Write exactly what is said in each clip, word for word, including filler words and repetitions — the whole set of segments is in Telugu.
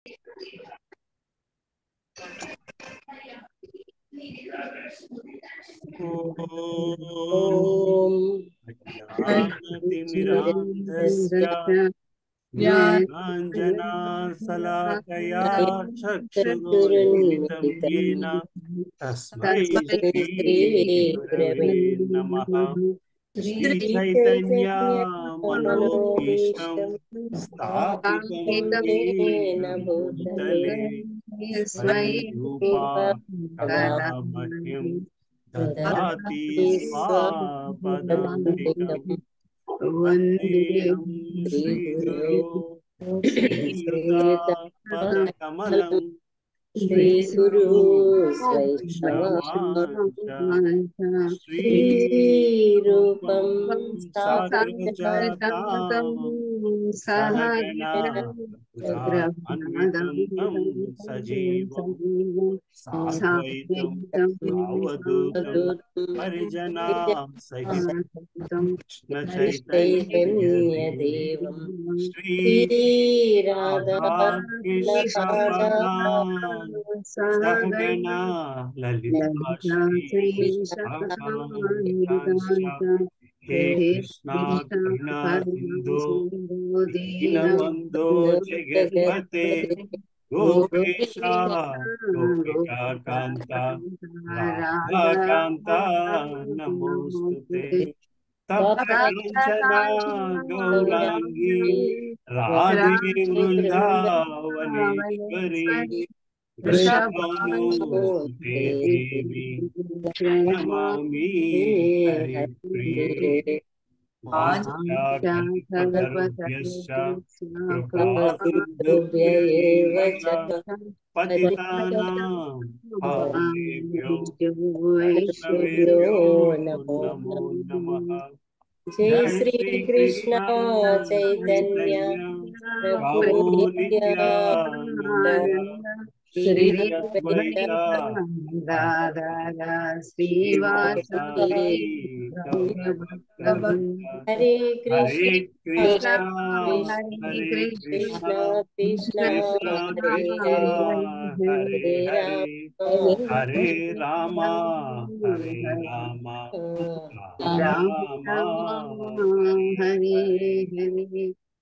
ओम अज्ञानतिमिरान्धस्य ज्ञानाञ्जनाशलाकया चक्षुरुन्मिलितं येन तस्मै श्रीगुरवे नमः। श्रीचैतन्यमनोभीष्टं स्थापितं येन भूतले स्वयं रूपा कदा मह्यं ददाति स्वापदान्तिकम्। वन्देऽहं श्रीगुरो श्रीयुतापदकमलं श्रीगुरु श्रीवैष्णवांश्च श्रीरूपं श्रीरूपं साग्रजातं सहगणा अन्वितं तं सजीवं साद्वैतं सावधूतं परिजनां सहितं कृष्णचैतन्यदेवं श्री राधाकृष्णपादान् सहगणा ललिता श्री विशाखान्वितांश्च। हे कृष्णा करुणा सिन्धो दीनबन्धो जगत्पते गोपेशा गोपिका कान्ता राधाकान्ता नमोस्तुते। तप्त काञ्चना गौराङ्गी राधे वृन्दावनेश्वरी वृषभानुसुते देवी नमामि हरिप्रिये। वाञ्छाकल्पतरुभ्यश्च कृपासिन्धुभ्य एव च पतितानां पावनेभ्यो वैष्णवेभ्यो नमो नमः। जय श्री कृष्ण चैतन्य प्रभु नित्यानंद श्री अद्वैता राधा श्रीवासादि गौरभक्तवृन्द। हरे हरे कृष्णा कृष्णा हरे कृष्ण कृष्णा कृष्ण कृष्णा हरे कृष्णा हरे हरे हरे हरे राम हरे रामा हरे रामा राम राम हरे हरे।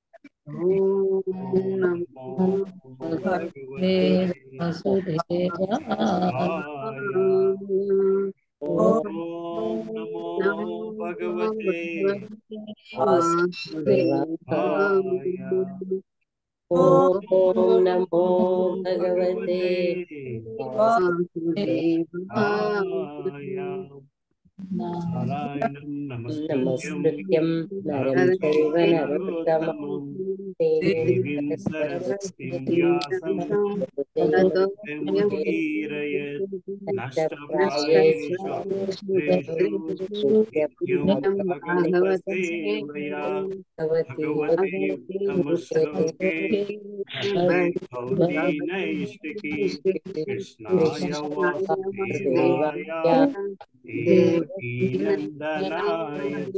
ओम नमो भगवते वासुदेवाय। ओम नमो भगवते वासुदेवाय। ओम नमो ओम भगवते भगवते वासुदेवाय। नारायणं नमस्कृत्यं नमस्कृत्यं नरं नरं चैव चैव नरोत्तमं नरोत्तमं देवीं देवीं सरस्वतीं व्यासं ततो ततो जयमुदीरयेत्। नष्टप्रायेषु अभद्रेषु नित्यं भागवत सेवया भगवती भगवते उत्तमश्लोके भक्ति भवति नैष्टिकी। कृष्णाय वासुदेवाय देवकी नन्दनाय च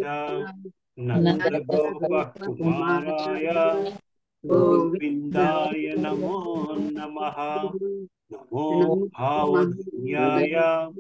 नन्दगोपकुमाराय गोविन्दाय नमो नमः। नमो भावधन्याय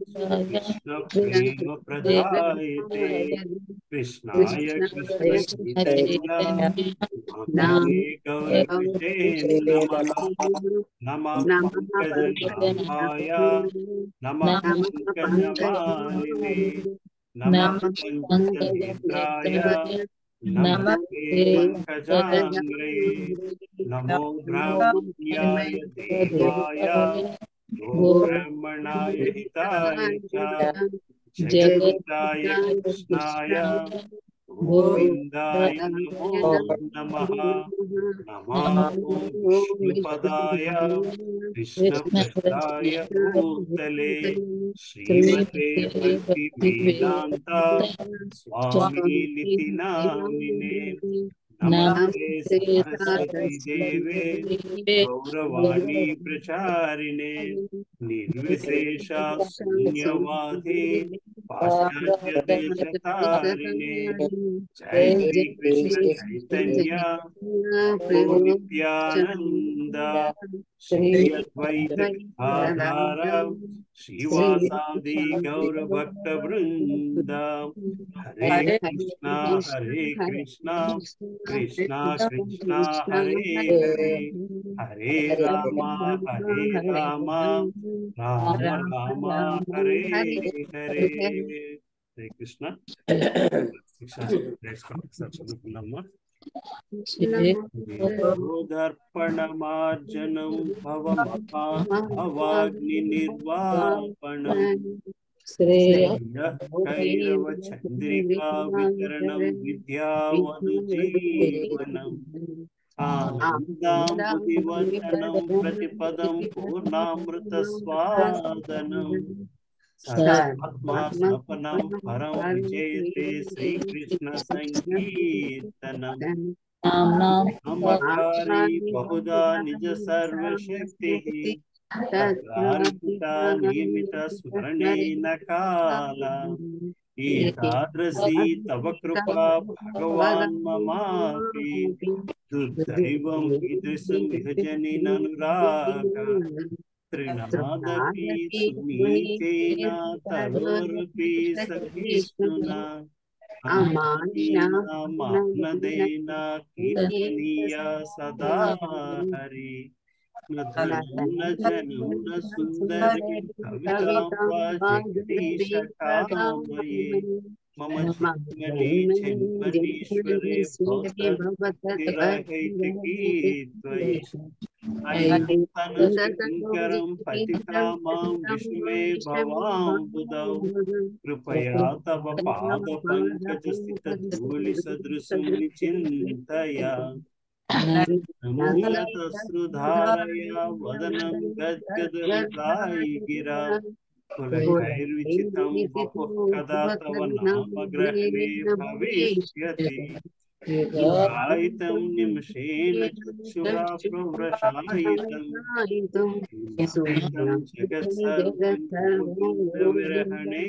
कृष्णप्रेमप्रदायते कृष्णाय कृष्णचैतन्य नाम्ने गौरविषे नमः। नमः पङ्कजनाभाय नमः पङ्कजमालिने नमः पङ्कजनेत्राय नमस्ते पङ्कजाङ्ग्रये। नमो ब्राह्मण्याय देवाय गोब्राह्मणाय हिताय च जगद्धिताय कृष्णाय गोविन्दाय नमो नमः। नमो विष्णुपदाय कृष्णपृष्ठाय भूतले श्रीमते भक्तिवेदान्ता स्वामिनिति नामिने। नमस्ते सरस्वती देवे गौरवाणी प्रचारिणे निर्विशेषा शून्यवादी పాశ్చాత్య దేశతారిణే జై శ్రీ కృష్ణ చైతన్య ప్రభు నిత్యానంద శ్రీ అద్వైత గదాధర శ్రీవాసాది గౌర భక్త బృంద హరే కృష్ణ హరే కృష్ణ కృష్ణ కృష్ణ హరే హరే హరే రామ హరే రామ రామ రామ హరే హరే. హరే కృష్ణ. చదువుకున్నామ్మా. దర్పణమార్జనం భవమహాగ్ని నిర్వాపణం కైరవ చంద్రికా వితరణం విద్యావనుజీవనం ఆనందాంబుదివర్ణనం ప్రతిపదం పూర్ణామృత స్వాదనం సదాత్మా స్వపనం పరం విజయతే శ్రీకృష్ణ సంకీర్తనం నామకారీ బహుదా నిజ సర్వశక్తి తత్రార్పితా నియమిత స్మరణేన కాల ఏతాదృశీ తవ కృపా భగవాన్ మమాపి దుర్దైవం ఈదృశం విభజనిననురాగ త్రినాదపి సునీతేన తరోరపి సహిష్ణునా మానదేన కీర్తనీయ సదా హరి న జనం న సుందరి కవితాంబా జగదీశ కామయే మమ జన్మని జన్మనీశ్వరే భవతరహైతికీ త్వయి అయంతనుశంకరం పతికామాం విష్ణువే భవాంబుదౌ కృపయా తవ పాద పంకజ స్థిత ధూళి సదృశం విచింతయా మూలతశ్రుధారయా వదనం గద్గదరుదాయి గిరా కులైర్విచితం వపుః కదా తవ నామ గ్రహణే భవిష్యతి యుగాయితం నిమిషేణ చక్షురా ప్రవ్రశాయితం జగత్ సర్వం విరహణే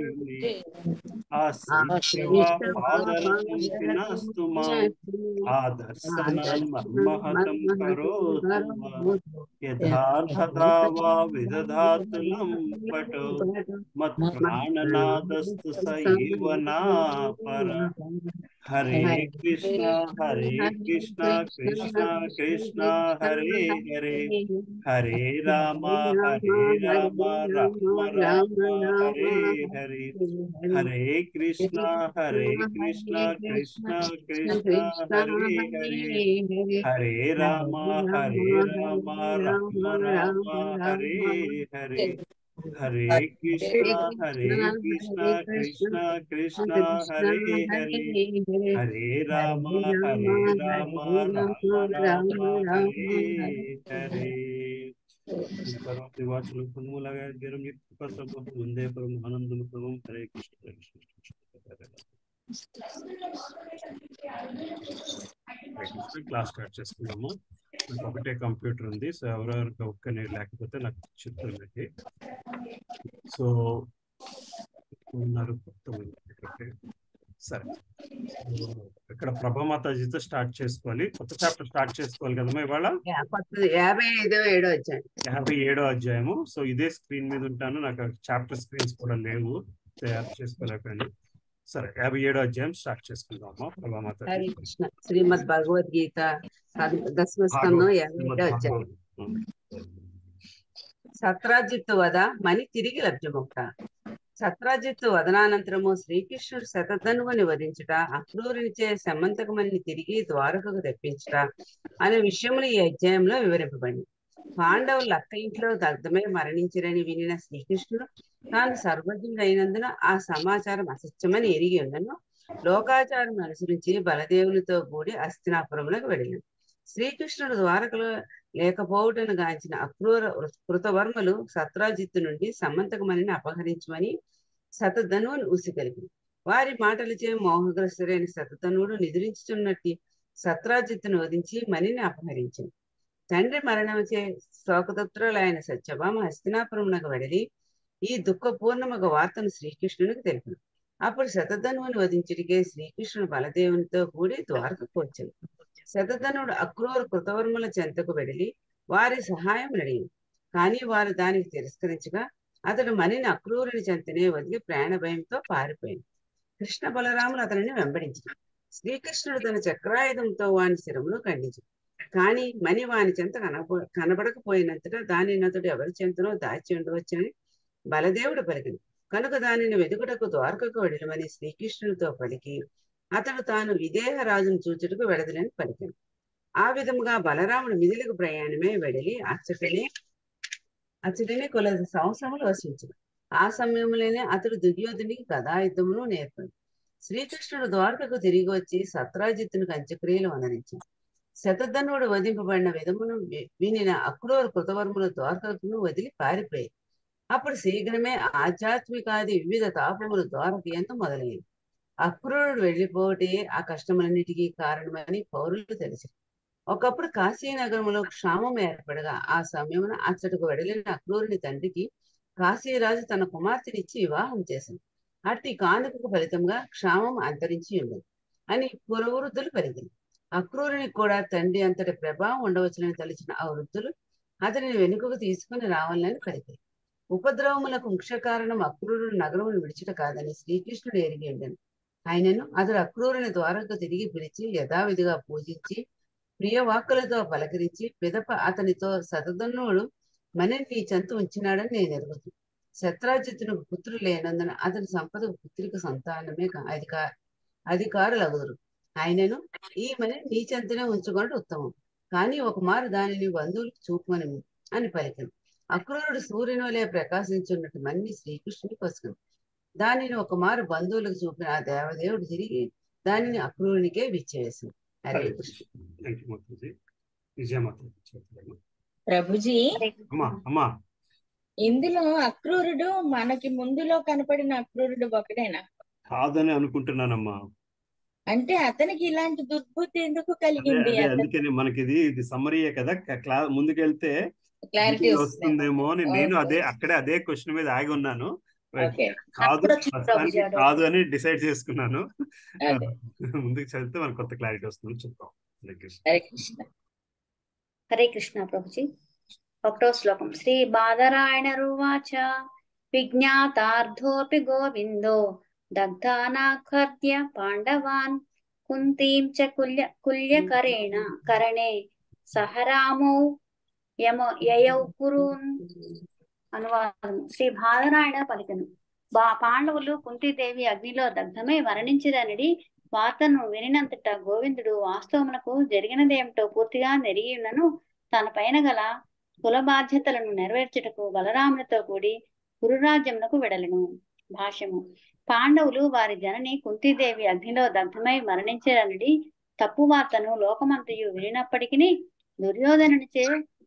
ఆశ్రిత్యవా పాదరక్షంతినాస్తు మాం ఆదర్శనం మహతం కరోతు యథార్థతా వా విదధాతు లంపటో మత్ప్రాణనాదస్తు స ఏవ నాపర. హరే కృష్ణ హరే కృష్ణ కృష్ణ కృష్ణ హరే హరే హరే రామ హరే రామ రామ రామ హరే హరే హరే కృష్ణ హరే కృష్ణ కృష్ణ కృష్ణ హరే హరే హరే రామ హరే రామ రామ రామ హరే హరే హరే కృష్ణ హరే కృష్ణ కృష్ణ కృష్ణ హరే హరే హరే రామ హరే రామ రామ రామ హరే హరే. దివాచలం పన్ములగా గిరం యుక్తపసవం వందే పరం ఆనందము పరం. హరే కృష్ణ కృష్ణ క్లాస్ స్టార్ట్ చేసుకున్నాము. నాకు ఒకటే కంప్యూటర్ ఉంది, సో ఎవరెవరికి ఒక్క నేను లేకపోతే నాకు చెప్తుంది. సో ఉన్నారు సరే, ఇక్కడ ప్రభామాతాజీతో స్టార్ట్ చేసుకోవాలి. కొత్త చాప్టర్ స్టార్ట్ చేసుకోవాలి కదమ్మా ఇవాళ. యాభై ఐదో ఏడో అధ్యాయం యాభై ఏడో అధ్యాయము. సో ఇదే స్క్రీన్ మీద ఉంటాను, నాకు చాప్టర్ స్క్రీన్స్ కూడా లేవు, తయారు చేసుకోలేకపోయాను. సరే, యాభై ఏడో అధ్యాయం స్టార్ట్ చేసుకుందామా ప్రభామాతాజీ. హరే కృష్ణ. శ్రీమద్ భగవద్గీత దశమ స్కందం యాభై ఏడో అధ్యాయం. సత్రాజిత్తు వద మని తిరిగి లబ్ధముక్త. సత్రాజిత్తు వదనానంతరము శ్రీకృష్ణుడు శతధనువుని వధించుట, అక్రూరునిచే సమంతకమని తిరిగి ద్వారకకు తెప్పించుట అనే విషయములు ఈ అధ్యాయంలో వివరింపబడింది. పాండవులు అక్క ఇంట్లో దగ్ధమై మరణించిరని వినిన శ్రీకృష్ణుడు తాను సర్వజ్ఞుడైనందున ఆ సమాచారం అసత్యమని ఎరిగి ఉన్నను లోకాచారం అనుసరించి బలదేవునితో కూడి హస్తినాపురములకు వెళ్ళాను. శ్రీకృష్ణుడు ద్వారకలో లేకపోవుటను గాంచిన అక్రూర కృతవర్మలు సత్రాజిత్తు నుండి సమంతకమణిని అపహరించమని శతధనువుని ఉసిగలిపి వారి మాటలచే మోహగ్రస్తుడైన శతధనువుడు నిద్రించుతున్నట్టు సత్రాజిత్తును వధించి మణిని అపహరించింది. తండ్రి మరణముచే శోకతత్రులైన సత్యభామ హస్తినాపురమునకు వెడలి ఈ దుఃఖపూర్ణమగ వార్తను శ్రీకృష్ణునికి తెలిపాను. అప్పుడు శతధనువుని వధించుడికే శ్రీకృష్ణుడు బలదేవునితో కూడి ద్వారకకు వచ్చాను. శతధనుడు అక్రూర కృతవర్ముల చెంతకు వెడలి వారి సహాయం అడిగాడు. కానీ వారు దానికి తిరస్కరించగా అతడు మణిని అక్రూరుని చెంతనే వదిలి ప్రాణ భయంతో పారిపోయాడు. కృష్ణ బలరాములు అతనిని వెంబడించారు. శ్రీకృష్ణుడు తన చక్రాయుధంతో వాని శిరమును ఖండించాడు. కానీ మణి వాని చెంత కనబ కనబడకపోయినంతటా దానిని అతడు ఎవరి చెంతనో దాచి ఉండవచ్చని బలదేవుడు పలికింది. కనుక దానిని వెతుకుటకు ద్వారకకు వెడలమని శ్రీకృష్ణుడితో పలికి అతడు తాను విదేహ రాజును చూచుటకు వెడదలని పలికాడు. ఆ విధముగా బలరాముడు మిదిలకు ప్రయాణమే వెడలి అచ్చటనే అచ్చటనే కొలది సంవత్సరములు వసించాడు. ఆ సమయంలోనే అతడు దుర్యోధునికి కథాయుద్ధమును నేర్పాడు. శ్రీకృష్ణుడు ద్వారకకు తిరిగి వచ్చి సత్రాజిత్తునికి అంత్యక్రియలు అనరించాడు. శతధనుడు వధింపబడిన విధమును వినిన అక్రూర కృతవర్ములు ద్వారకను వదిలి పారిపోయాయి. అప్పుడు శీఘ్రమే ఆధ్యాత్మికాది వివిధ తాపములు ద్వారక ఎందు మొదలైంది. అక్రూరుడు వెళ్ళిపోతే ఆ కష్టములన్నిటికీ కారణమని పౌరులు తెలిసారు. ఒకప్పుడు కాశీనగరంలో క్షామం ఏర్పడగా ఆ సమయమున అచ్చటకు వెడలిన అక్రూరుని తండ్రికి కాశీరాజు తన కుమార్తెనిచ్చి వివాహం చేశాడు. అట్టి కానుకకు ఫలితంగా క్షామం అంతరించి ఉండదు అని పురవృద్ధులు పలికింది. అక్రూరునికి కూడా తండ్రి అంతటి ప్రభావం ఉండవచ్చునని తలిచిన ఆ వృద్ధులు అతనిని వెనుకకు తీసుకుని రావాలని పలికారు. ఉపద్రవములకు ముఖ్య కారణం అక్రూరుడు నగరమును విడిచిట కాదని శ్రీకృష్ణుడు ఎరిగి ఉండను. ఆయనను అతడు అక్రూరుని ద్వారకు తిరిగి పిలిచి యథావిధిగా పూజించి ప్రియవాక్కులతో పలకరించి పిదప అతనితో శతధనుడు మణిని నీ చెంత ఉంచినాడని నేను ఎరుగుతుంది. శత్రాజిత్తునకు పుత్రులు లేనందున అతని సంపదకు పుత్రిక సంతానమే అధికా అధికారులగుదురు. ఆయనను ఈ మణిని నీ చెంతనే ఉంచుకుంటే ఉత్తమం. కానీ ఒక మారు దానిని బంధువులకు చూపమని అని పలికను. అక్రూరుడు సూర్యుని వలె ప్రకాశించున్నట్టు మణి శ్రీకృష్ణుని పసుకుంది. దానిని ఒక మారు బంధువులకు చూపిన ఆ దేవదేవుడు తిరిగి దానిని అక్రూరునికే విచ్చివేసింది. హరే కృష్ణ. ప్రభుజీ, అమ్మా అమ్మా ఇందులో అక్రూరుడు మనకి ముందులో కనపడిన అక్రూరుడు ఒకడేనా? కాదని అనుకుంటున్నానమ్మా. అంటే అతనికి ఇలాంటి దుర్బుద్ధి ఎందుకు అదే కలిగింది? అదే అతను అందుకని మనకి ఇది ఇది సమ్మరీయే కదా, క్లా ముందుకెళ్తే క్లారిటీ detail వస్తుంది. వస్తుందేమో అని నేను ఓకే అదే అక్కడే అదే క్వశ్చన్ మీద ఆగి ఉన్నాను. ఓకే కాదు, ప్రస్తుతానికి కాదు అని డిసైడ్ చేసుకున్నాను. అదే ముందుకు చదివితే మనకు కొత్త క్లారిటీ వస్తుంది. చూద్దాం. హరే కృష్ణ. హరే కృష్ణ. హరే కృష్ణ ప్రభుజీ. ఒకటో శ్లోకం. శ్రీ బాదరాయణ రువాచ విజ్ఞాతార్థోపి గోవిందో దగ్ధానాఖర్ద్య పాండవాన్ కుంతీం చ కుల్య కుల్యకరేణ కరణే సహరామౌ యమో యయౌ కురూన్. అనువాదం. శ్రీ బాదరాయణ పలికను. బా పాండవులు కుంతీదేవి అగ్నిలో దగ్ధమై మరణించిరనడి వార్తను వినినంతట గోవిందుడు వాస్తవమునకు జరిగినదేమిటో పూర్తిగా నెరిగినను తన పైన గల కుల బాధ్యతలను నెరవేర్చుటకు బలరామునితో కూడి కురురాజ్యమునకు వెడలను. భాష్యము. పాండవులు వారి జనని కుంతీదేవి అగ్నిలో దగ్ధమై మరణించారనడి తప్పు వార్తను లోకమంతయు వినినప్పటికీ దుర్యోధనునిచే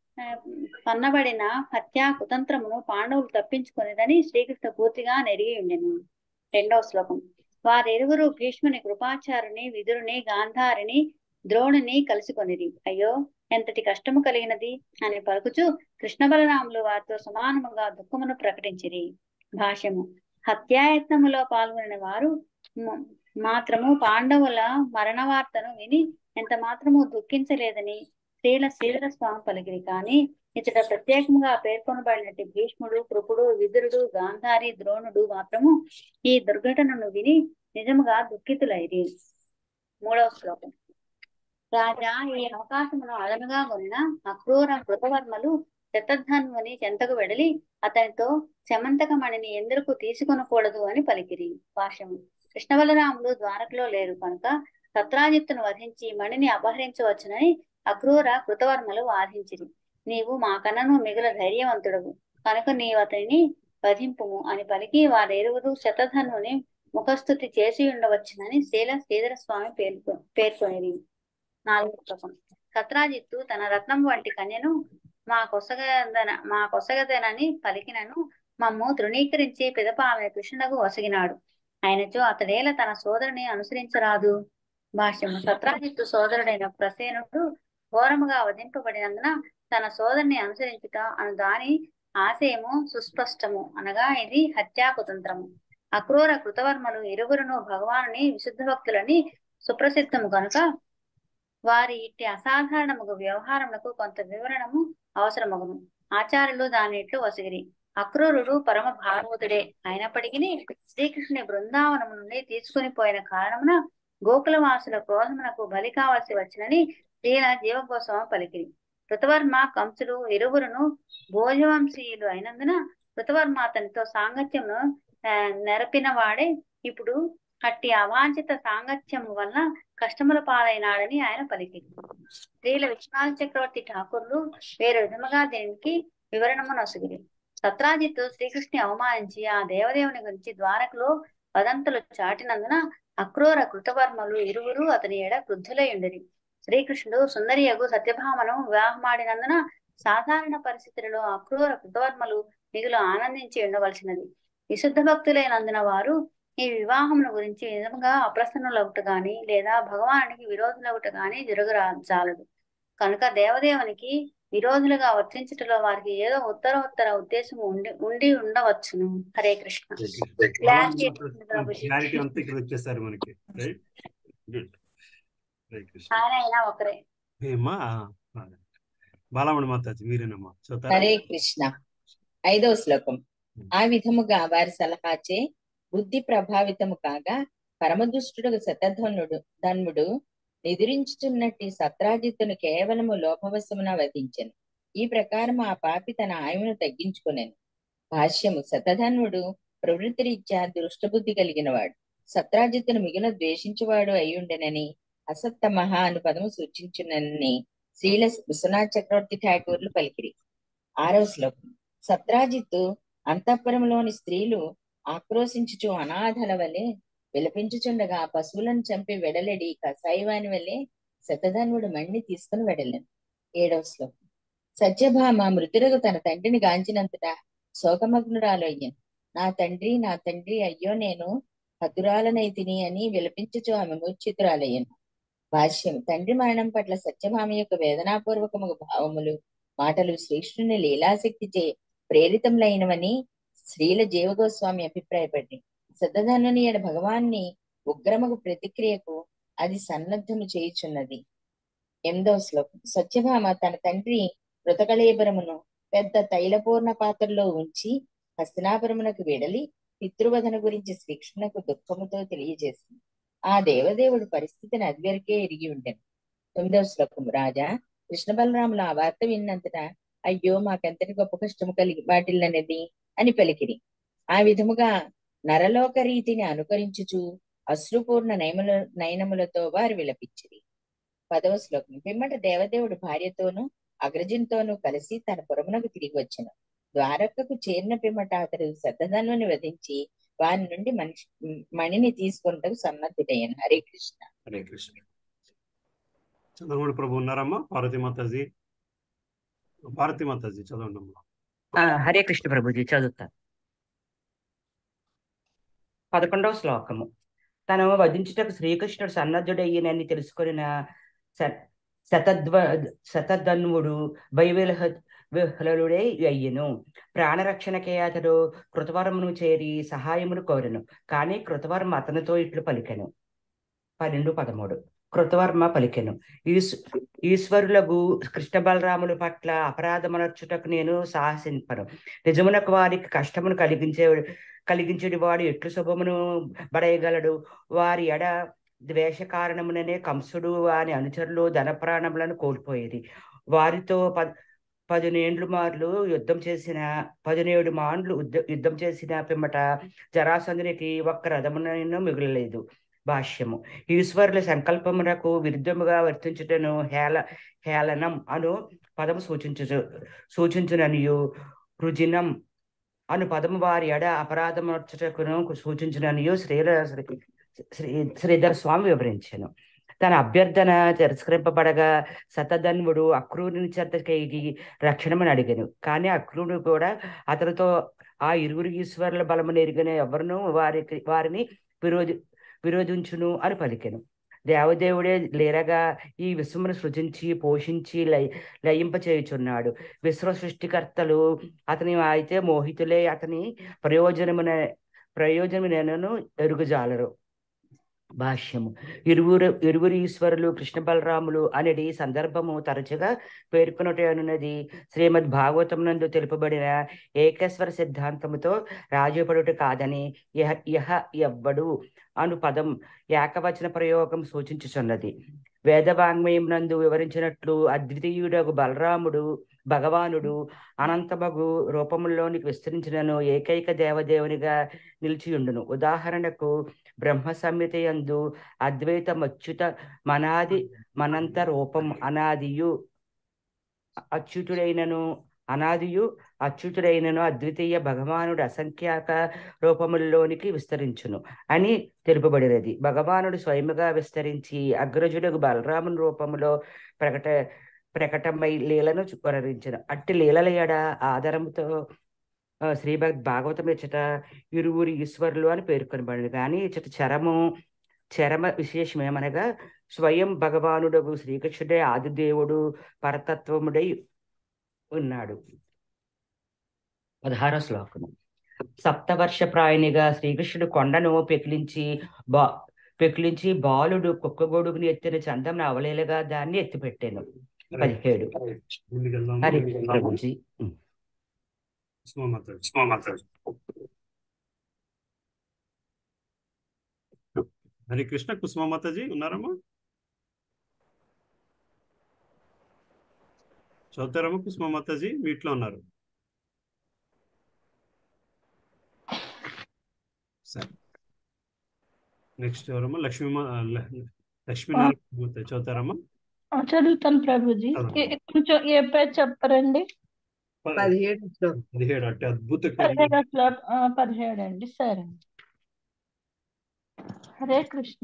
పన్నబడిన హత్యా కుతంత్రమును పాండవులు తప్పించుకునేదని శ్రీకృష్ణ పూర్తిగా నెరిగి ఉండెను. రెండవ శ్లోకం. వారిరువురు భీష్ముని, కృపాచారుని, విదురుని, గాంధారిని, ద్రోణుని కలుసుకొనిరి. అయ్యో ఎంతటి కష్టము కలిగినది అని పలుకుచు కృష్ణ బలరాములు వారితో సమానముగా దుఃఖమును ప్రకటించిరి. భాష్యము. హత్యాయత్నములో పాల్గొనిన వారు మాత్రము పాండవుల మరణ వార్తను విని ఎంత మాత్రము దుఃఖించలేదని శ్రీల శ్రీధర స్వామి పలికిరి. కానీ ఇతడ ప్రత్యేకంగా పేర్కొనబడినట్టు భీష్ముడు, కృపుడు, విదురుడు, గాంధారి, ద్రోణుడు మాత్రము ఈ దుర్ఘటనను విని నిజముగా దుఃఖితులైరి. మూడవ శ్లోకం. రాజా, ఈ అవకాశమును అదనుగా కొన్న అక్రూర కృతవర్మలు శతధన్వుని చెంతకు వెడలి అతనితో శమంతకమణిని ఎందుకు తీసుకొనకూడదు అని పలికిరి. భాష్యము. కృష్ణ బలరాములు ద్వారకలో లేరు కనుక సత్రాజిత్తును వధించి మణిని అపహరించవచ్చునని అక్రూర కృతవర్మలు వాదించిరి. నీవు మా కన్నను మిగుల ధైర్యవంతుడవు కనుక నీవు అతనిని వధింపుము అని పలికి వారిరువురు శతధనుని ముఖస్థుతి చేసి ఉండవచ్చునని శ్రీల శ్రీధర స్వామి పేర్కొ పేర్కొనిరి. నాలుగో శ్లోకం. సత్రాజిత్తు తన రత్నం వంటి కన్యను మా కొసగదన మా కొసగదనని పలికినను మమ్ము తృణీకరించి పిదప ఆమె కృష్ణునకు వసగినాడు. ఆయనచో అతడేల తన సోదరుని అనుసరించరాదు. భాష్యము. సత్రాజిత్తు సోదరుడైన ప్రసేనుడు ఘోరముగా వధింపబడినందున తన సోదరుని అనుసరించుట అను దాని ఆశయము సుస్పష్టము, అనగా ఇది హత్యా కుతంత్రము. అక్రూర కృతవర్మలు ఇరువురును భగవానుని విశుద్ధ భక్తులని సుప్రసిద్ధము కనుక వారి ఇట్టి అసాధారణముగు వ్యవహారములకు కొంత వివరణము అవసరమగును. ఆచార్యులు దాని ఇట్లు వసిగిరి. అక్రూరుడు పరమ భాగవతుడే అయినప్పటికీ శ్రీకృష్ణుని బృందావనము నుండి తీసుకుని పోయిన కారణమున గోకులవాసుల క్రోధమునకు బలి కావలసి వచ్చినని శ్రీల జీవగోస్వామి పలికిరి. కృతవర్మ కంసులు ఇరువురును భోజవంశీయులు అయినందున కృతవర్మ అతనితో సాంగత్యమును నెరపిన వాడే ఇప్పుడు అట్టి అవాంఛిత సాంగత్యము వలన కష్టముల పాలైనాడని ఆయన పలికింది. శ్రీల విశ్వనాథ చక్రవర్తి ఠాకూర్లు వేరే విధముగా దీనికి వివరణము నొసగిరి. సత్రాజిత్తు శ్రీకృష్ణుని అవమానించి ఆ దేవదేవుని గురించి ద్వారకలో వదంతులు చాటినందున అక్రూర కృతవర్మలు ఇరువురు అతని ఎడ క్రుద్ధులై ఉండేది. శ్రీకృష్ణుడు సుందరియగు సత్యభామను వివాహమాడినందున సాధారణ పరిస్థితులలో అక్రూర కృతవర్మలు మిగులు ఆనందించి ఉండవలసినది. విశుద్ధ భక్తులైనందున వారు ఈ వివాహమును గురించి నిజంగా అప్రసన్నులవుట గాని లేదా భగవానునికి విరోధులవుట గాని జరగరాజాలదు. కనుక దేవదేవునికి విరోధులుగా వర్తించుటలో వారికి ఏదో ఉత్తరోత్తర ఉద్దేశం ఉండి ఉండి ఉండవచ్చును. హరే కృష్ణ. క్లారిటీ క్లారిటీ అంతా ఇక్కడ వచ్చేసారు మనకి. Right, good. హరే కృష్ణ. ఆయన అయినా ఒకరే. ఏమ్మా బాలమణి మాతాజీ మీరేనమ్మా చదువుతారా? హరే కృష్ణ. ఐదవ శ్లోకం. ఆ విధముగా వారి సలహాచే బుద్ధి ప్రభావితము కాగా పరమదుష్టుడు శతధనుడు ధన్ముడు నిద్రించుచున్నట్టి సత్రాజిత్తును కేవలము లోపవశమున వధించెను. ఈ ప్రకారం ఆ పాపి తన ఆయువును తగ్గించుకునేను. భాష్యము. శతధన్వుడు ప్రవృత్తి రీత్యా దుష్టబుద్ధి కలిగినవాడు, సత్రాజిత్తును మిగిలిన ద్వేషించువాడు అయ్యుండెనని అసత్తమహ అను పదము సూచించునని శ్రీల విశ్వనాథ చక్రవర్తి ఠాకూర్లు పలికిరి. ఆరవ శ్లోకం. సత్రాజిత్తు అంతఃపురంలోని స్త్రీలు ఆక్రోశించుచు అనాథల వలె విలపించుచుండగా పశువులను చంపి వెడలెడి కసాయివాని వలె శతధన్వుడు మణ్ణి తీసుకుని వెడలేను. ఏడవ శ్లోకం. సత్యభామ మృతులకు తన తండ్రిని గాంచినంతటా శోకమగ్నురాలు అయ్యాను. నా తండ్రి నా తండ్రి అయ్యో నేను హతురాలనైతిని అని విలపించుచు ఆమె మూర్ఛితురాలయ్యను. భాష్యం. తండ్రి మరణం పట్ల సత్యభామ యొక్క వేదనాపూర్వకము భావములు మాటలు శ్రీకృష్ణుని లీలాశక్తి చే ప్రేరితములైనవని శ్రీల జీవగోస్వామి అభిప్రాయపడి శతధనుని ఎడ భగవాన్ని ఉగ్రమగు ప్రతిక్రియకు అది సన్నద్ధము చేయుచున్నది. ఎనిమిదవ శ్లోకం. సత్యభామ తన తండ్రి మృతకళేబరమును పెద్ద తైలపూర్ణ పాత్రలో ఉంచి హస్తినాపురమునకు వెడలి పితృవధన గురించి శ్రీకృష్ణునకు దుఃఖముతో తెలియజేసింది. ఆ దేవదేవుడు పరిస్థితిని అదివరకే ఎరిగి ఉండెను. తొమ్మిదవ శ్లోకం. రాజా కృష్ణ బలరాములు ఆ వార్త విన్నంతటా అయ్యో మాకెంతటి గొప్ప కష్టము కలిగి వాటిల్లనేది అని పలికిరి. ఆ విధముగా నరలోక రీతిని అనుకరించుచు అశ్రుపూర్ణ నయముల నయనములతో వారు విలపించిరి. పదవ శ్లోకం. పిమ్మట దేవదేవుడు భార్యతోనూ అగ్రజునితోనూ కలిసి తన పురమునకు తిరిగి వచ్చెను. ద్వారకకు చేరిన పిమ్మట అతడు శతధనుని వధించి వారి నుండి మనిషి మణిని తీసుకుంటకు సన్నద్ధుడయ్యాను. హరే కృష్ణ. హరే కృష్ణ. చంద్రమౌళి ప్రభు ఉన్నారమ్మా? పార్వతీ మాతాజీ భారతీ మాతాజీ చదవండి అమ్మా. హరే కృష్ణ ప్రభుజీ చదువుతాను. పదకొండవ శ్లోకము. తను వధించుటకు శ్రీకృష్ణుడు సన్నద్ధుడయ్యనని తెలుసుకున్న శతద్వ శతధన్వుడు భయవిహ విహ్వలుడై అయ్యెను. ప్రాణరక్షణకే అతడు కృతవర్మను చేరి సహాయమును కోరెను. కానీ కృతవర్మ అతనితో ఇట్లు పలికెను. పన్నెండు పదమూడు. కృతవర్మ పలికెను. ఈశ్ ఈశ్వరులకు కృష్ణ బలరాముల పట్ల అపరాధమనర్చుటకు నేను సాహసింపను. నిజమునకు వారికి కష్టమును కలిగించే కలిగించేటి వాడు ఎట్లు శుభమును బడయగలడు. వారి ఎడ ద్వేష కారణముననే కంసుడు వాని అనుచరులు ధన ప్రాణములను కోల్పోయేది. వారితో ప పదినేండ్లు మార్లు యుద్ధం చేసిన పదినేడు మాండ్లు యుద్ధం చేసిన పిమ్మట జరాసంధునికి ఒక్క రథమునైనా మిగులలేదు. భాష్యము. ఈశ్వరుల సంకల్పమునకు విరుద్ధముగా వర్తించుటను హేళ హేళనం అను పదము సూచించు సూచించుననియు రుజినం అను పదము వారి ఎడ అపరాధమర్చుటకును సూచించుననియు శ్రీల శ్రీ శ్రీధర స్వామి వివరించాను. తన అభ్యర్థన తిరస్కరింపబడగా శతధన్వుడు అక్రూరుని చెత్తకి రక్షణమని అడిగాను. కానీ అక్రూరుడు కూడా అతనితో ఆ ఇరువురు ఈశ్వరుల బలమును ఎరిగిన ఎవరును వారికి వారిని విరోధి విరోధించును అని పలికెను. దేవదేవుడే లేరగా ఈ విశ్వమును సృజించి పోషించి లయ లయింపచేయుచున్నాడు. విశ్వ సృష్టికర్తలు అతని అయితే మోహితులే అతని ప్రయోజనమున ప్రయోజనమునను ఎరుగుజాలరు. భాష్యము. ఇరువురు ఇరువురు ఈశ్వరులు కృష్ణ బలరాములు అనేది సందర్భము తరచుగా పేర్కొనటనున్నది శ్రీమద్ భాగవతం నందు తెలుపబడిన ఏకేశ్వర సిద్ధాంతముతో రాజీపడుట కాదని ఇహ ఇహ ఎవ్వడు అను పదం ఏకవచన ప్రయోగం సూచించుచున్నది. వేదవాంగ్మయం నందు వివరించినట్లు అద్వితీయుడగు బలరాముడు భగవానుడు అనంతమగు రూపముల్లోనికి విస్తరించినను ఏకైక దేవదేవునిగా నిలిచియుండును. ఉదాహరణకు బ్రహ్మ సంహిత యందు అద్వైత అచ్యుత మనాది మనంత రూపం అనాదియు అచ్యుతుడైనను అనాదియు అచ్యుతుడైనను అద్వితీయ భగవానుడు అసంఖ్యాక రూపముల్లోనికి విస్తరించును అని తెలుపబడినది. భగవానుడు స్వయముగా విస్తరించి అగ్రజుడకు బలరాముని రూపములో ప్రకట ప్రకటమై లీలను వర్ణించను. అట్టి లీలల ఎడ ఆధారముతో శ్రీభగ్ భాగవతం ఇచ్చట ఇరువురు ఈశ్వరులు అని పేర్కొనబడింది. కానీ ఇచ్చట చరము చరమ విశేషం ఏమనగా స్వయం భగవానుడగు శ్రీకృష్ణుడే ఆదిదేవుడు పరతత్వముడై ఉన్నాడు. పదహారో శ్లోకము. సప్తవర్ష ప్రాయునిగా శ్రీకృష్ణుడు కొండను పెకిలించి బా పెకిలించి బాలుడు కుక్కగొడుగుని ఎత్తిన చందం అవలేలుగా దాన్ని ఎత్తిపెట్టాను. పదిహేడు. హరి ప్రభుజీ. హరి కృష్ణ. కుసుమామాతాజీ ఉన్నారమ్మా? చదువుతారమ్మా? కుసుమామాతాజీ మీట్లో ఉన్నారు. సరే, నెక్స్ట్ ఎవరమ్మా? లక్ష్మీ లక్ష్మీనారాయణ చదువుతారమ్మా? చదువుతాను ప్రభుజీ. కొంచెం ఏ పేరు చెప్పరండి? పదిహేడు పదిహేడు. అంటే అద్భుత పదిహేడు శ్లోకం పదిహేడు అండి. సరే. హరే కృష్ణ.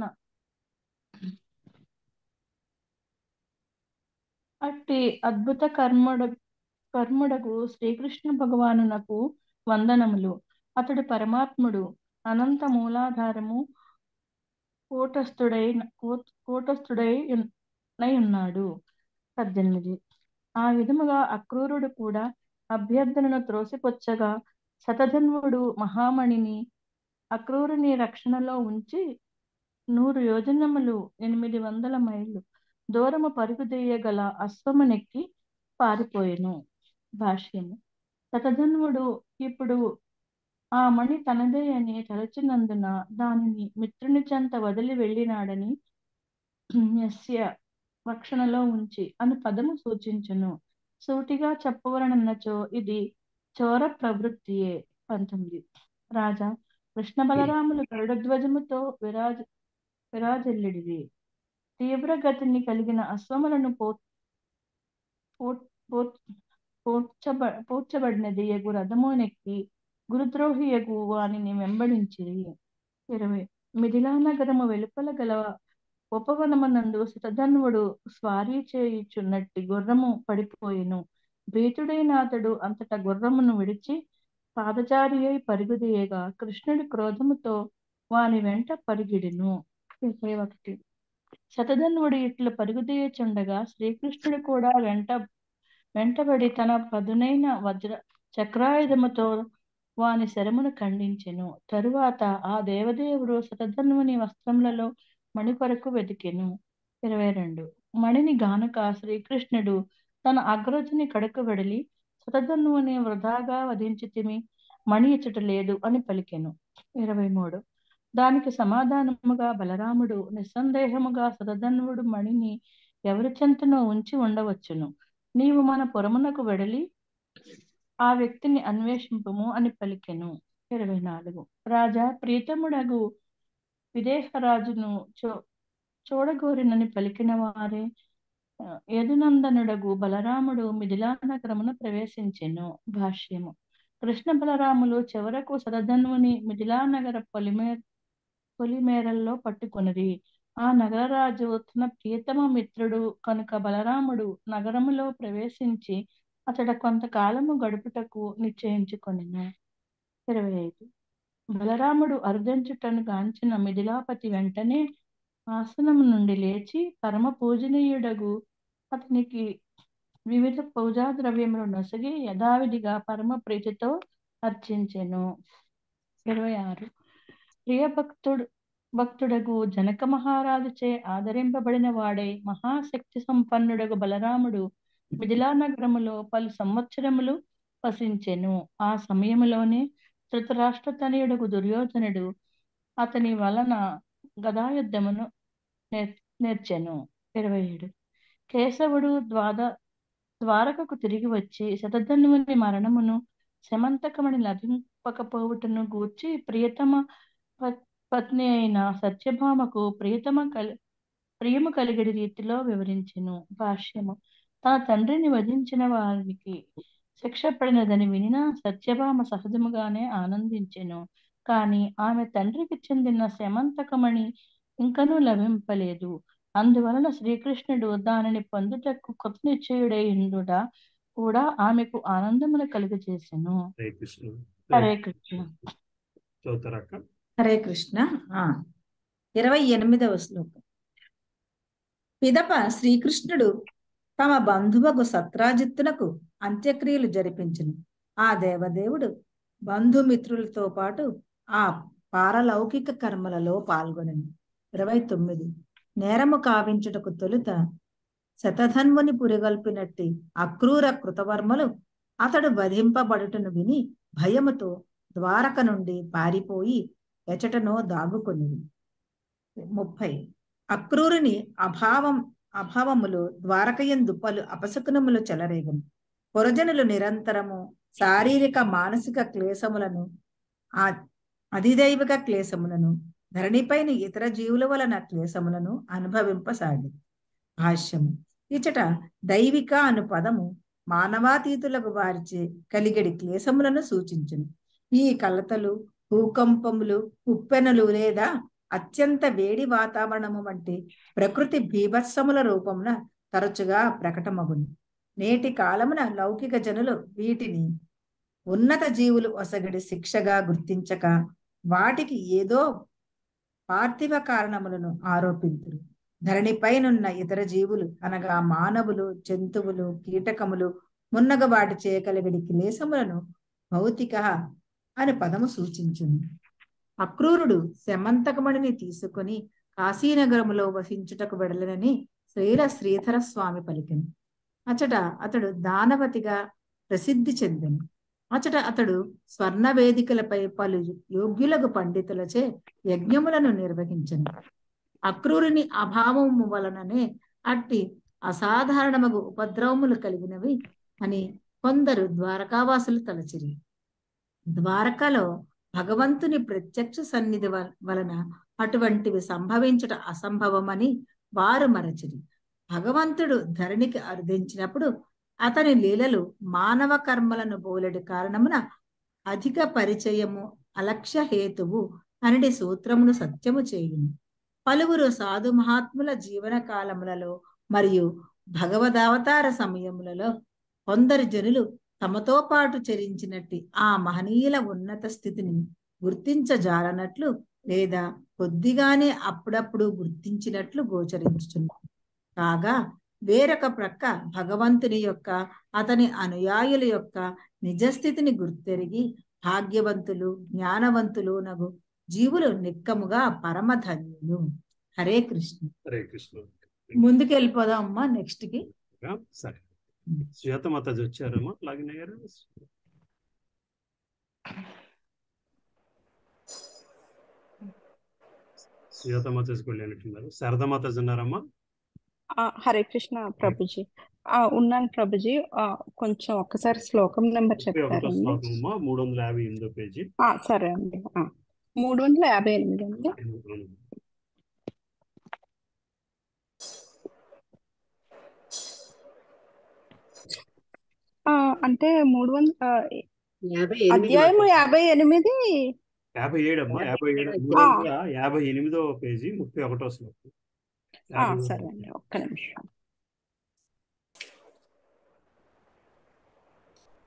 అట్టి అద్భుత కర్ముడ కర్ముడకు శ్రీకృష్ణ భగవానునకు వందనములు. అతడు పరమాత్ముడు, అనంత మూలాధారము, కూటస్థుడై కూటస్థుడై ఉన్నాడు. పద్దెనిమిది. ఆ విధముగా అక్రూరుడు కూడా అభ్యర్థనను త్రోసిపుచ్చగా శతధన్వుడు మహామణిని అక్రూరుని రక్షణలో ఉంచి నూరు యోజనములు ఎనిమిది వందల మైళ్ళు దూరము పరుగుదీయగల అశ్వమునెక్కి పారిపోయెను. భాష్యము. శతధన్వుడు ఇప్పుడు ఆ మణి తనదే అని తలచినందున దానిని మిత్రుని చెంత వదిలి వెళ్ళినాడని యస్య రక్షణలో ఉంచి అను పదము సూచించును. సూటిగా చెప్పవలనన్నచో ఇది చోర ప్రవృత్తియే. పంతొమ్మిది. రాజా, కృష్ణ బలరాములు గరుడధ్వజముతో విరాజ విరాజిల్లిడిరి. తీవ్రగతిని కలిగిన అశ్వములను పో పూడ్చబడినది ఎగు రథమునెక్కి గురుద్రోహి ఎగు వానిని వెంబడించిరి. ఇరవై. మిథిలా నగరము వెలుపల గల ఉపవనమునందు శతధన్వుడు స్వారీ చేయుచున్నట్టి గుర్రము పడిపోయెను. భీతుడైన అతడు అంతటా గుర్రమును విడిచి పాదచారి అయి పరుగుదీయగా కృష్ణుడి క్రోధముతో వాని వెంట పరిగిడిను. ఇరవై ఒకటి. శతధన్వుడు ఇట్లు పరుగుదీయచుండగా శ్రీకృష్ణుడు కూడా వెంట వెంటబడి తన పదునైన వజ్ర చక్రాయుధముతో వాని శరమును ఖండించెను. తరువాత ఆ దేవదేవుడు శతధన్వుని వస్త్రములలో మణి కొరకు వెతికెను. ఇరవై రెండు. మణిని గానుక శ్రీకృష్ణుడు తన అగ్రజుని కడకు వెడలి శతధన్వుని వృధాగా వధించితిమి, మణి ఇచ్చట లేదు అని పలికెను. ఇరవై మూడు. దానికి సమాధానముగా బలరాముడు నిస్సందేహముగా శతధన్వుడు మణిని ఎవరి చెంతనో ఉంచి ఉండవచ్చును. నీవు మన పురమునకు వెడలి ఆ వ్యక్తిని అన్వేషింపుము అని పలికెను. ఇరవై నాలుగు. రాజా, ప్రీతముడగు విదేహరాజును చో చూడగోరినని పలికిన వారే యదునందనుడగు బలరాముడు మిథిలా నగరమును ప్రవేశించెను. భాష్యము. కృష్ణ బలరాములు చివరకు శతధన్వుని మిథిలా నగర పొలిమే పొలిమేరల్లో పట్టుకొనిరి. ఆ నగరరాజు తన ప్రియతమ మిత్రుడు కనుక బలరాముడు నగరములో ప్రవేశించి అతడ కొంతకాలము గడుపుటకు నిశ్చయించుకొనెను. ఇరవై ఐదు. బలరాముడు అరుదించుటను గాంచిన మిథిలాపతి వెంటనే ఆసనము నుండి లేచి పరమ పూజనీయుడగు అతనికి వివిధ పూజా ద్రవ్యములు నొసగి యథావిధిగా పరమ ప్రీతితో అర్చించెను. ఇరవై ఆరు ప్రియ భక్తుడు భక్తుడగు జనక మహారాజుచే ఆదరింపబడిన వాడై మహాశక్తి సంపన్నుడగు బలరాముడు మిథిలా నగరములో పలు సంవత్సరములు వసించెను. ఆ సమయములోనే ధృతరాష్ట్ర తనయుడగు దుర్యోధనుడు అతని వలన గదాయుద్ధమును నేర్ నేర్చెను. ఇరవై ఏడు కేశవుడు ద్వాద ద్వారకకు తిరిగి వచ్చి శతధన్వుని మరణమును శమంతకమణి లభింపకపోవుటను గూర్చి ప్రియతమ పత్- పత్ని అయిన సత్యభామకు ప్రియతమ కలి ప్రియము కలిగడి రీతిలో వివరించెను. భాష్యము తన తండ్రిని వధించిన వారికి శిక్ష పడినదని వినిన సత్యభామ సహజముగానే ఆనందించెను. కాని ఆమె తండ్రికి చెందిన శమంతకమణి ఇంకనూ లభింపలేదు. అందువలన శ్రీకృష్ణుడు దానిని పొందుటకు కృతనిశ్చయుడై ఉండుట కూడా ఆమెకు ఆనందమును కలుగజేసెను. హరే కృష్ణ. హరే కృష్ణ. చదువుతారక్క. హరే కృష్ణ. ఆ ఇరవై ఎనిమిదవ శ్లోకం. పిదప శ్రీకృష్ణుడు తమ బంధువకు సత్రాజిత్తునకు అంత్యక్రియలు జరిపించును. ఆ దేవదేవుడు బంధుమిత్రులతో పాటు ఆ పారలౌకిక కర్మలలో పాల్గొనను. ఇరవై తొమ్మిది నేరము కావించుటకు తొలుత శతధన్వుని పురిగొల్పినట్టి అక్రూర కృతవర్మలు అతడు వధింపబడుటను విని భయముతో ద్వారక నుండి పారిపోయి ఎచటనో దాగుకొనిది. ముప్పై అక్రూరుని అభావం అభావములు ద్వారకయందు పలు అపశకునములు చెలరేగను. పురజనులు నిరంతరము శారీరక మానసిక క్లేశములను ఆ అధిదైవిక క్లేశములను ధరణిపైన ఇతర జీవుల వలన క్లేశములను అనుభవింపసాగి. భాష్యము ఇచట దైవిక అను పదము మానవాతీతులకు వారిచే కలిగడి క్లేశములను సూచించును. ఈ కలతలు, భూకంపములు, ఉప్పెనలు లేదా అత్యంత వేడి వాతావరణము వంటి ప్రకృతి బీభత్సముల రూపమున తరచుగా ప్రకటమగును. నేటి కాలమున లౌకిక జనులు వీటిని ఉన్నత జీవులు ఒసగడి శిక్షగా గుర్తించక వాటికి ఏదో పార్థివ కారణములను ఆరోపింతురు. ధరణిపైనున్న ఇతర జీవులు అనగా మానవులు, జంతువులు, కీటకములు మున్నగ వాటి చేయగలిగడి క్లేశములను భౌతిక అని పదము సూచించును. అక్రూరుడు శమంతకమణిని తీసుకుని కాశీనగరములో వసించుటకు వెడలనని శ్రీల శ్రీధర స్వామి పలికెను. అచట అతడు దానవతిగా ప్రసిద్ధి చెందెను. అచట అతడు స్వర్ణ వేదికలపై పలు యోగ్యులకు పండితులచే యజ్ఞములను నిర్వహించెను. అక్రూరుని అభావము వలననే అట్టి అసాధారణమగు ఉపద్రవములు కలిగినవి అని కొందరు ద్వారకావాసులు తలచిరి. ద్వారకలో భగవంతుని ప్రత్యక్ష సన్నిధి వలన అటువంటివి సంభవించట అసంభవమని వారు మరచిరి. భగవంతుడు ధరణికి అరుదించినప్పుడు అతని లీలలు మానవ కర్మలను బోలెడి కారణమున అధిక పరిచయము అలక్ష్య హేతువు అనడి సూత్రమును సత్యము చేయును. పలువురు సాధు మహాత్ముల జీవన కాలములలో మరియు భగవదావతార సమయములలో కొందరు జనులు తమతో పాటు చరించినట్టి ఆ మహనీయుల ఉన్నత స్థితిని గుర్తించజాలనట్లు లేదా కొద్దిగానే అప్పుడప్పుడు గుర్తించినట్లు గోచరించుచున్నారు. కాగా వేరొక ప్రక్క భగవంతుని యొక్క అతని అనుయాయుల యొక్క నిజస్థితిని గుర్తెరిగి భాగ్యవంతులు, జ్ఞానవంతులు నగు జీవులు నిక్కముగా పరమధన్యులు. హరే కృష్ణ. హరే కృష్ణ. ముందుకు వెళ్ళిపోదాం అమ్మా నెక్స్ట్ కి. సరే, శ్వేత మాతాజీ వచ్చారమ్మా. లాగిన్ అయ్యారు. శ్వేత మాతాజీ వెళ్ళినట్టున్నారు. శారదా మాతాజీ ఉన్నారమ్మా. హరే కృష్ణ ప్రభుజీ. ఆ ఉన్నాను ప్రభుజీ. ఆ కొంచెం ఒక్కసారి శ్లోకం నెంబర్ చెప్తారండి. శ్లోకం అమ్మా, మూడు వందల యాభై ఎనిమిదో పేజీ. ఆ సరే అండి. ఆ మూడు వందల యాభై ఎనిమిది అండి. ఆ అంటే మూడు వందల యాభై ఎనిమిది అధ్యాయము యాభై ఎనిమిది యాభై ఏడు అమ్మా. యాభై ఏడు మూడు ఆ, వందల యాభై ఎనిమిదో పేజీ ముప్పై ఒకటో శ్లోకం. ఆ, యాభై సరే అండి, ఒక్క నిమిషం.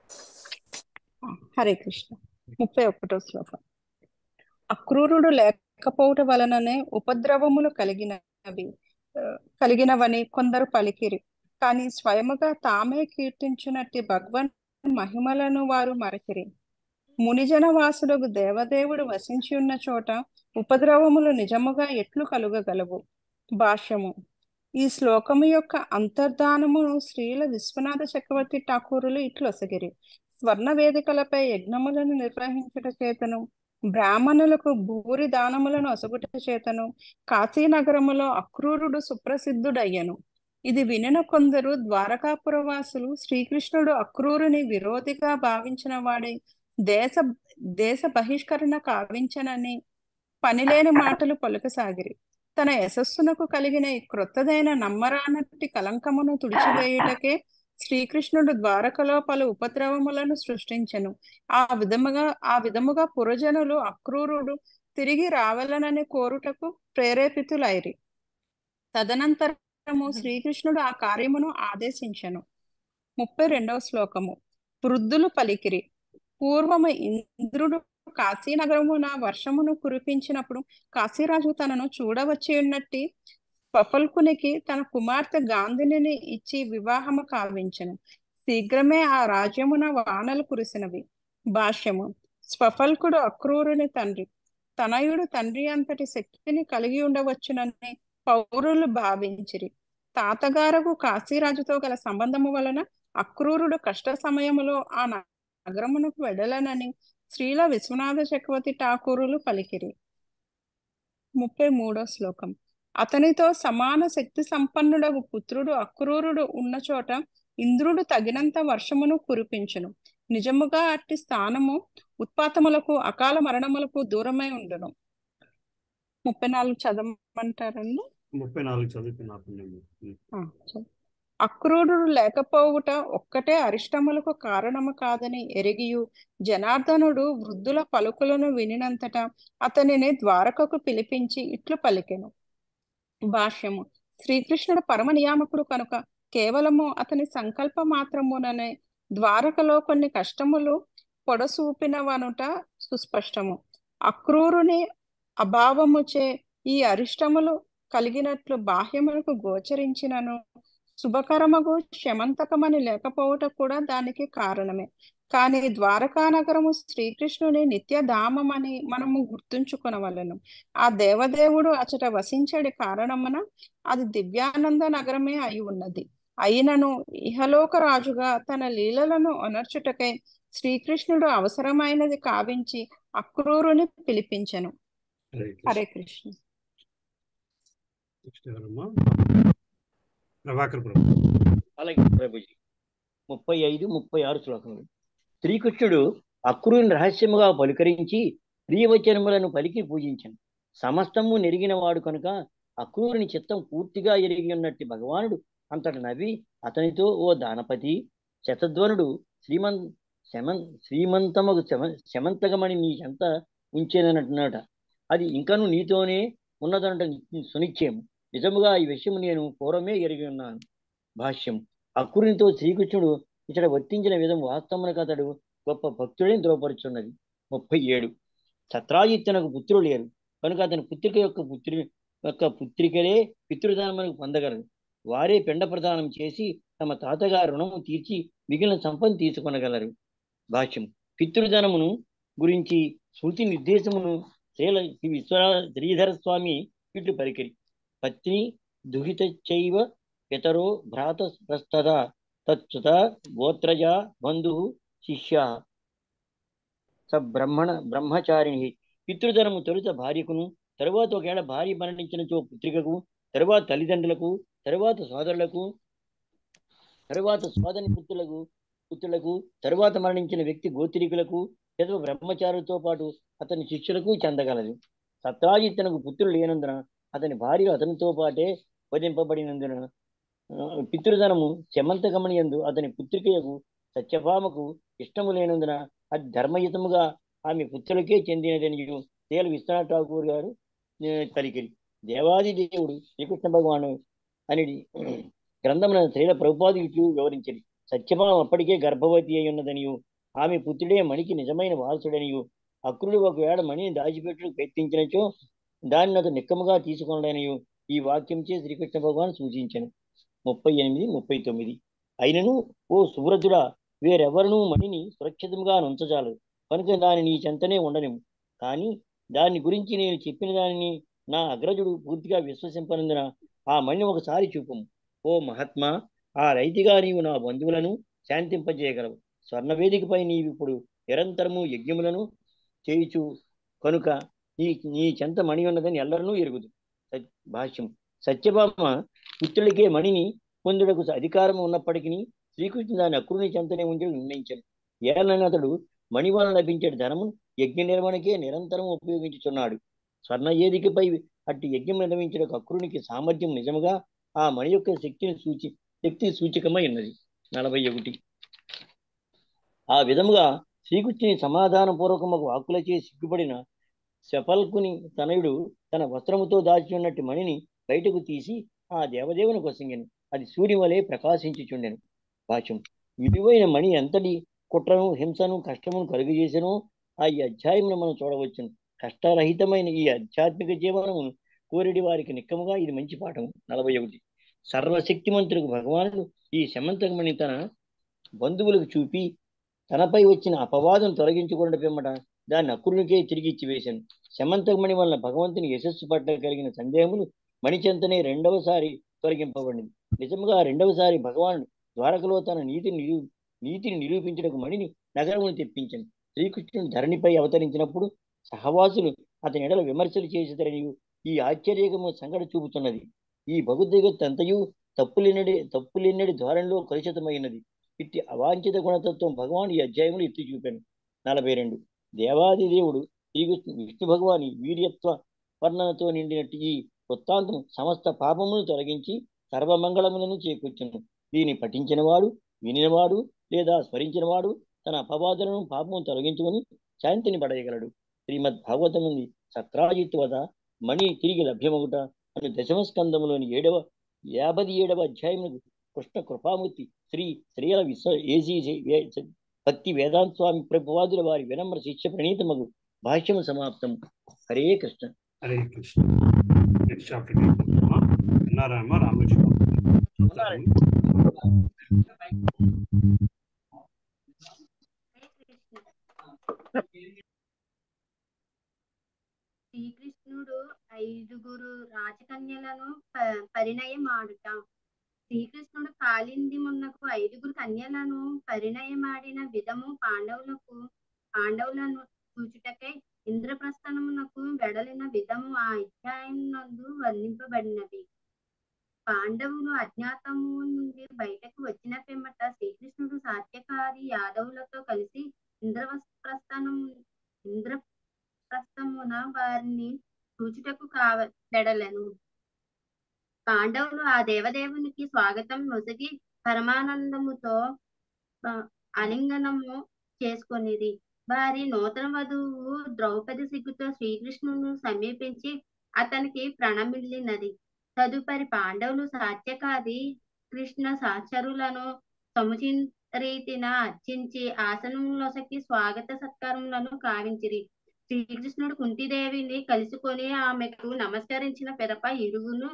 ఆ, హరే కృష్ణ. ముప్పై ఒకటో శ్లోకం. అక్రూరుడు లేక లేకపోవుట వలననే ఉపద్రవములు కలిగినవి ఆ, కలిగినవని కొందరు పలికిరి. కానీ స్వయముగా తామే కీర్తించునట్టి భగవన్ మహిమలను వారు మరచిరి. మునిజన వాసులకు దేవదేవుడు వసించి ఉన్న చోట ఉపద్రవములు నిజముగా ఎట్లు కలుగగలవు? భాష్యము. ఈ శ్లోకము యొక్క అంతర్ధానమును శ్రీల విశ్వనాథ చక్రవర్తి ఠాకూరులు ఇట్లొసగిరి. స్వర్ణ వేదికలపై యజ్ఞములను నిర్వహించుట చేతను, బ్రాహ్మణులకు భూరి దానములను ఒసగుట చేతను కాశీనగరములో అక్రూరుడు సుప్రసిద్ధుడయ్యను. ఇది వినిన కొందరు ద్వారకాపురవాసులు శ్రీకృష్ణుడు అక్రూరుని విరోధిగా భావించిన వాడి దేశ దేశ బహిష్కరణ కావించనని పనిలేని మాటలు పలుకసాగిరి. తన యశస్సునకు కలిగిన ఈ క్రొత్తదైన నమ్మరానట్టి కలంకమును తుడిచివేయుటకే శ్రీకృష్ణుడు ద్వారకలో పలు ఉపద్రవములను సృష్టించెను. ఆ విధముగా ఆ విధముగా పురజనులు అక్రూరుడు తిరిగి రావాలనని కోరుటకు ప్రేరేపితులైరి. తదనంతరము శ్రీకృష్ణుడు ఆ కార్యమును ఆదేశించెను. ముప్పై రెండవ శ్లోకము. వృద్ధులు పలికిరి. పూర్వము ఇంద్రుడు కాశీనగరమున వర్షమును కురిపించినప్పుడు కాశీరాజు తనను చూడవచ్చి ఉన్నట్టి స్వఫల్కునికి తన కుమార్తె గాంధిని ఇచ్చి వివాహము కావించెను. శీఘ్రమే ఆ రాజ్యమున వానలు కురిసినవి. భాష్యము. స్వఫల్కుడు అక్రూరుని తండ్రి. తనయుడు తండ్రి అంతటి శక్తిని కలిగి ఉండవచ్చునని పౌరులు భావించిరి. తాతగారకు కాశీరాజుతో గల సంబంధము వలన అక్రూరుడు కష్ట సమయములో ఆ నగరమునకు వెడలనని శ్రీల విశ్వనాథ చక్రవర్తి ఠాకూరులు పలికిరి. ముప్పై మూడో శ్లోకం. అతనితో సమాన శక్తి సంపన్నుడగు పుత్రుడు అక్రూరుడు ఉన్న చోట ఇంద్రుడు తగినంత వర్షమును కురిపించును. నిజముగా అట్టి స్థానము ఉత్పాతములకు అకాల మరణములకు దూరమై ఉండును. ముప్పై నాలుగు చదవమంటారండి? ముప్పై నాలుగు చదువుతున్నా. ఆ, చ- అక్రూరుడు లేకపోవుట ఒక్కటే అరిష్టములకు కారణము కాదని ఎరిగియు జనార్దనుడు వృద్ధుల పలుకులను వినినంతట అతనిని ద్వారకకు పిలిపించి ఇట్లు పలికెను. భాష్యము. శ్రీకృష్ణుడు పరమ నియామకుడు కనుక కేవలము అతని సంకల్ప మాత్రముననే ద్వారకలో కొన్ని కష్టములు పొడసూపినవనుట సుస్పష్టము. అక్రూరుని అభావముచే ఈ అరిష్టములు కలిగినట్లు బాహ్యములకు గోచరించినను శుభకరమగు శమంతకమని లేకపోవట కూడా దానికి కారణమే. కానీ ద్వారకా నగరము శ్రీకృష్ణుని నిత్యధామమని మనము గుర్తుంచుకొనవలెను. ఆ దేవదేవుడు అచట వసించడి కారణమున అది దివ్యానంద నగరమే అయి ఉన్నది. అయినను ఇహలోక రాజుగా తన లీలలను ఒనర్చుటకై శ్రీకృష్ణుడు అవసరమైనది కావించి అక్రూరుని పిలిపించెను. హరే కృష్ణ. హరే కృష్ణ. నెక్స్ట్ ఎవరమ్మా? ప్రభాకర్ ప్రభు. అలాగే ప్రభుజీ. ముప్పై ఐదు ముప్పై ఆరు శ్లోకములు. శ్రీకృష్ణుడు అక్రూరుని రహస్యముగా పలుకరించి ప్రియవచనములను పలికి పూజించను. సమస్తము నెరిగిన వాడు కనుక అక్రూరుని చిత్తం పూర్తిగా ఎరిగి ఉన్నట్టు భగవానుడు అంతట నవ్వి అతనితో, ఓ దానపతి, శతధ్వనుడు శ్రీమన్ శమన్ శ్రీమంతమగు శమ శమంతకమని నీ చెంత ఉంచేదనట్టున్నట. అది ఇంకను నీతోనే ఉన్నదనట సునిశ్చయం. నిజముగా ఈ విషయం నేను పూర్వమే ఎరిగి ఉన్నాను. భాష్యం. అక్రూరునితో శ్రీకృష్ణుడు ఇతడు వర్తించిన విధం వాస్తవమునకు అతడు గొప్ప భక్తుడని ధ్రువపరుచున్నది. ముప్పై ఏడు. సత్రాజిత్తునకు పుత్రులు లేరు కనుక అతని పుత్రిక యొక్క పుత్రి యొక్క పుత్రికలే పితృదానమునకు పొందగలరు. వారే పిండ ప్రదానం చేసి తమ తాతగారు రుణము తీర్చి మిగిలిన సంపద తీసుకొనగలరు. భాష్యం. పితృధనమును గురించి శృతి నిర్దేశమును శ్రీల విశ్వనాథ శ్రీధర స్వామి ఇట్లు పలికిరి. పత్ని దుహిత చైవ పితరో భ్రాత ప్రస్తద తచ్చుత గోత్రజ బంధు శిష్య స బ్రహ్మణ బ్రహ్మచారిణి. పితృధనము తొలుత భార్యకును, తరువాత ఒకవేళ భార్య మరణించినచో పుత్రికకు, తరువాత తల్లిదండ్రులకు, తరువాత సోదరులకు, తరువాత సోదరి పుత్రులకు పుత్రులకు తరువాత మరణించిన వ్యక్తి గోత్రికులకు, చదువు బ్రహ్మచారులతో పాటు అతని శిష్యులకు చెందగలదు. సత్రాజిత్తునకు పుత్రులు లేనందున అతని భార్య అతనితో పాటే వధింపబడినందున పితృధనము శమంతకమని యందు అతని పుత్రికయకు సత్యభామకు ఇష్టము లేనందున అది ధర్మయుతముగా ఆమె పుత్రులకే చెందినదని తేలు విశ్వనాథ ఠాకూర్ గారు పలికిరి. దేవాది దేవుడు శ్రీకృష్ణ భగవాను అనేది గ్రంథమున శ్రీల ప్రభుపాది ఇట్లు వివరించింది. సత్యభామ అప్పటికే గర్భవతి అయి ఉన్నదనియు ఆమె పుత్రుడే మణికి నిజమైన వారసుడనియు అక్రూరుడు ఒకవేళ మణిని దాచిపెట్టుకు ప్రయత్నించినచో దాన్ని అతను నిక్కముగా తీసుకొనడని ఈ వాక్యంచే శ్రీకృష్ణ భగవాన్ సూచించను. ముప్పై ఎనిమిది ముప్పై తొమ్మిది అయినను ఓ సువ్రతుడా, వేరెవరనూ మణిని సురక్షితంగా ఉంచజాలరు, కనుక దాని నీ చెంతనే ఉండనిము. కానీ దాని గురించి నేను చెప్పిన దానిని నా అగ్రజుడు పూర్తిగా విశ్వసింపనందున ఆ మణిని ఒకసారి చూపము. ఓ మహాత్మా, ఆ రైతిగా నీవు నా బంధువులను శాంతింపజేయగలవు. స్వర్ణవేదికపై నీవు ఇప్పుడు నిరంతరము యజ్ఞములను చేయుచు కనుక నీ నీ చెంత మణి ఉన్నదని ఎల్లరనూ ఎరుగుదు. భాష్యం. సత్యభామ పుత్రుడికే మణిని పొందుటకు అధికారం ఉన్నప్పటికీ శ్రీకృష్ణుడు దాని అక్రూని చెంతనే ఉంచి నిర్ణయించాడు. ఏళ్ళని అతడు మణి వలన లభించే ధనము యజ్ఞ నిర్వహణకే నిరంతరం ఉపయోగించుచున్నాడు. స్వర్ణ ఏదికపై అట్టి యజ్ఞం నిర్వహించడానికి అక్రూనికి సామర్థ్యం నిజముగా ఆ మణి యొక్క శక్తిని సూచి శక్తి సూచికమై ఉన్నది. నలభై ఒకటి ఆ విధముగా శ్రీకృష్ణుని సమాధాన పూర్వకముకు వాక్కులచే సిగ్గుపడిన శపల్కుని తనయుడు తన వస్త్రముతో దాచి ఉన్నట్టు మణిని బయటకు తీసి ఆ దేవదేవుని కొసంగెను. అది సూర్యుని వలె ప్రకాశించుచుండెను. భాష్యం. విలువైన మణి ఎంతటి కుట్రను, హింసను, కష్టమును కలుగజేసెనో ఆ ఈ అధ్యాయంలో మనం చూడవచ్చును. కష్టరహితమైన ఈ ఆధ్యాత్మిక జీవనమును కోరిడి వారికి నిక్కముగా ఇది మంచి పాఠము. నలభై ఒకటి సర్వశక్తిమంతులకు భగవానుడు ఈ శమంతకమణి తన బంధువులకు చూపి తనపై వచ్చిన అపవాదం తొలగించుకున్న పిమ్మట దాన్ని అక్రూనికే తిరిగి ఇచ్చివేశాను. శమంతకమణి వలన భగవంతుని యశస్సు పట్ల కలిగిన సందేహములు మణిచెంతనే రెండవసారి తొలగింపబడింది. నిజముగా రెండవసారి భగవానుడు ద్వారకలో తన నీతిని నిరూ నీతిని నిరూపించడానికి మణిని నగరమును తెప్పించాను. శ్రీకృష్ణుడు ధరణిపై అవతరించినప్పుడు సహవాసులు అతని ఎడల విమర్శలు చేసేదని ఈ ఆశ్చర్యకము సంగతి చూపుతున్నది. ఈ భగవద్గీతంతయు తప్పులెన్నడి తప్పులెన్నడి ధోరణిలో కలుషితమైనది. ఇట్టి అవాంఛిత గుణతత్వం భగవాన్ ఈ అధ్యాయంలో ఎత్తి చూపాను. నలభై రెండు దేవాది దేవుడు శ్రీకృష్ణు విష్ణు భగవాని వీర్యత్వ వర్ణనతో నిండినట్టు ఈ వృత్తాంతం సమస్త పాపమును తొలగించి సర్వమంగళములను చేకూర్చును. దీన్ని పఠించినవాడు, వినినవాడు లేదా స్మరించినవాడు తన అపవాదులను పాపము తొలగించుకొని శాంతిని పడేయగలడు. శ్రీమద్ భాగవతం నుండి సత్రాజిత్ వద మణి తిరిగి లభ్యమగుట అను దశమ స్కందములోని ఏడవ యాభై ఏడవ అధ్యాయములకు కృష్ణ కృపామూర్తి శ్రీ శ్రీల విశ్వ ఏజీ భక్తి వేదాంత స్వామి ప్రభువాదుల వారి వినమ్ర శిష్య ప్రణీతమగు భాష్యము సమాప్తం. హరే కృష్ణ. హరే కృష్ణ. నెక్స్ట్ చాప్టర్ విన్నారమ్మా రామకృష్ణ? శ్రీకృష్ణుడు ఐదుగురు రాజకన్యలను పరిణయం ఆడుట. శ్రీకృష్ణుడు కాలింది మున్నకు ఐదుగురు కన్యలను పరిణయమాడిన విధము పాండవులకు పాండవులను చూచుటకై ఇంద్రప్రస్థనమునకు వెడలిన విధము ఆ అధ్యాయం నందు వర్ణింపబడినవి. పాండవులు అజ్ఞాతము నుండి బయటకు వచ్చిన పిమ్మట శ్రీకృష్ణుడు సాత్యకారి యాదవులతో కలిసి ఇంద్రప్రస్థనం ఇంద్రప్రస్థమున వారిని చూచుటకు కావ వెడలెను. పాండవులు ఆ దేవదేవునికి స్వాగతం నొసగి పరమానందముతో ఆలింగనము చేసుకొనిది. వారి నూతన వధువు ద్రౌపది సిగ్గుతో శ్రీకృష్ణును సమీపించి అతనికి ప్రణమిల్లినది. తదుపరి పాండవులు సాత్యకాది కృష్ణ సహచరులను సముచిత రీతిన అర్చించి ఆసనములొసకి స్వాగత సత్కారములను కావించిరి. శ్రీకృష్ణుడు కుంతీదేవిని కలుసుకొని ఆమెకు నమస్కరించిన పిదప ఇరువును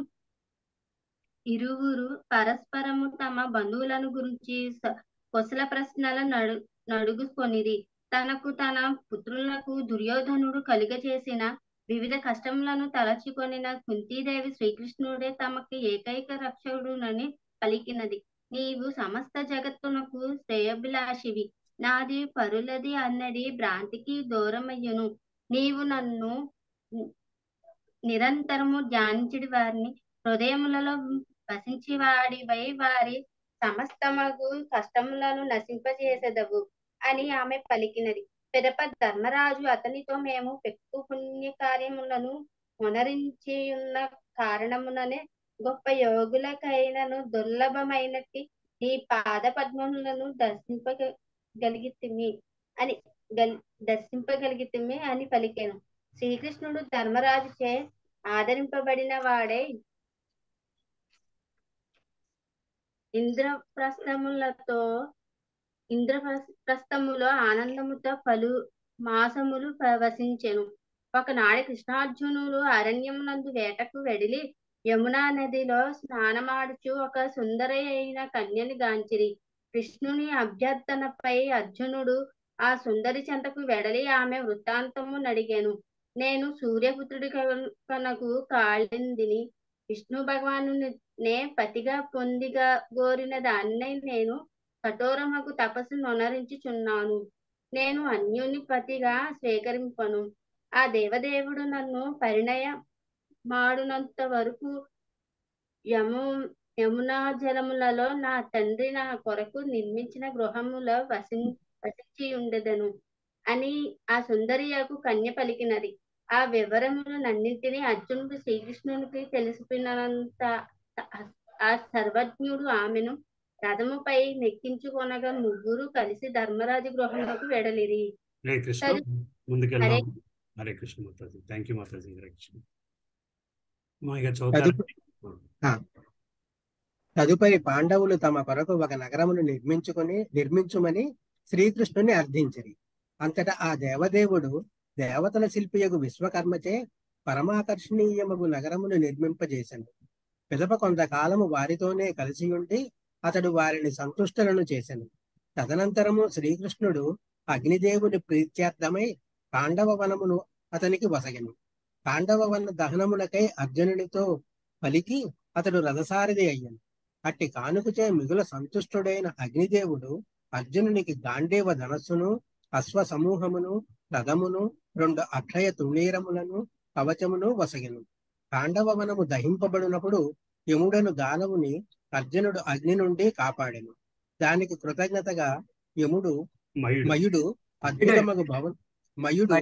ఇరువురు పరస్పరము తమ బంధువులను గురించి కుశల ప్రశ్నలు నడు నడుగుకొనిరి. తనకు తన పుత్రులకు దుర్యోధనుడు కలుగచేసిన వివిధ కష్టములను తలచుకొనిన కుంతీదేవి శ్రీకృష్ణుడే తమకి ఏకైక రక్షకుడునని పలికినది. నీవు సమస్త జగత్తునకు శ్రేయోభిలాషివి, నాది పరులది అన్నది భ్రాంతికి దూరమయ్యును. నీవు నన్ను నిరంతరము ధ్యానించడి వారిని హృదయములలో వసించి వాడివై వారి సమస్తమగు కష్టములను నశింపజేసెదవు అని ఆమె పలికినది. పిదప ధర్మరాజు అతనితో మేము పెక్కు పుణ్య కార్యములను మునరించియున్న కారణముననే గొప్ప యోగులకైనను దుర్లభమైనట్టి నీ పాద పద్మములను దర్శింపగలిగితిమి అని దర్శింపగలిగితిమి అని పలికెను. శ్రీకృష్ణుడు ధర్మరాజుచే ఆదరింపబడిన వాడే ఇంద్రప్రస్థములతో ఇంద్రప్రస్థములో ఆనందముతో పలు మాసములు వసించెను. ఒకనాడు కృష్ణార్జునులు అరణ్యమునందు వేటకు వెడిలి యమునా నదిలో స్నానమాడుచు ఒక సుందరి అయిన కన్యని గాంచిరి. కృష్ణుని అభ్యర్థనపై అర్జునుడు ఆ సుందరి చెంతకు వెడలి ఆమె వృత్తాంతము నడిగాను. నేను సూర్యపుత్రుడి కనకు కాళిందిని, విష్ణు భగవాను నే పతిగా పొందిగా గోరిన దాన్నై నేను కఠోరమగు తపస్సు నొనరించుచున్నాను. నేను అన్యుని పతిగా స్వీకరింపను. ఆ దేవదేవుడు నన్ను పరిణయ మాడునంత వరకు యము యమునా జలములలో నా తండ్రి నా కొరకు నిర్మించిన గృహములో వసి వసించి ఉండెదను అని ఆ సుందరియకు కన్య పలికినది. ఆ వివరములన్నింటినీ అర్జునుడు శ్రీకృష్ణునికి తెలిసినంత ఆ సర్వజ్ఞుడు ఆమెను రథముపై నెక్కించుకొనగా ముగ్గురు కలిసి ధర్మరాజు గృహంలోకి వెడలిరి. హరే కృష్ణ. హరే ముందుకెళ్దాం. హరే కృష్ణ మాతాజీ. Thank you Mataji. హరే కృష్ణ. మా ఇక చదువుతారు. తదుపరి ఆ, తదుపరి పాండవులు తమ కొరకు ఒక నగరమును నిర్మించుకొని నిర్మించుమని శ్రీకృష్ణుని అర్థించిరి. అంతటా ఆ దేవదేవుడు దేవతల శిల్పియగు విశ్వకర్మచే పరమాకర్షణీయమగు నగరమును నిర్మింపజేశాను. పిదప కొంతకాలము వారితోనే కలిసి ఉండి అతడు వారిని సంతుష్టలను చేశాను. తదనంతరము శ్రీకృష్ణుడు అగ్నిదేవుని ప్రీత్యార్థమై పాండవ వనమును అతనికి వసగెను. పాండవ వన దహనములకై అర్జునునితో పలికి అతడు రథసారథి అయ్యను. అట్టి కానుకచే మిగుల సంతుష్టుడైన అగ్నిదేవుడు అర్జునునికి గాంధీవ ధనస్సును, అశ్వ సమూహమును, రథమును, రెండు అక్షయ తుణీరములను, కవచమును వసగెను. పాండవ వనము దహింపబడినప్పుడు యముడను దానవుని అర్జునుడు అగ్ని నుండి కాపాడెను. దానికి కృతజ్ఞతగా యముడు మయుడు అద్భుతమగు భవన మయుడు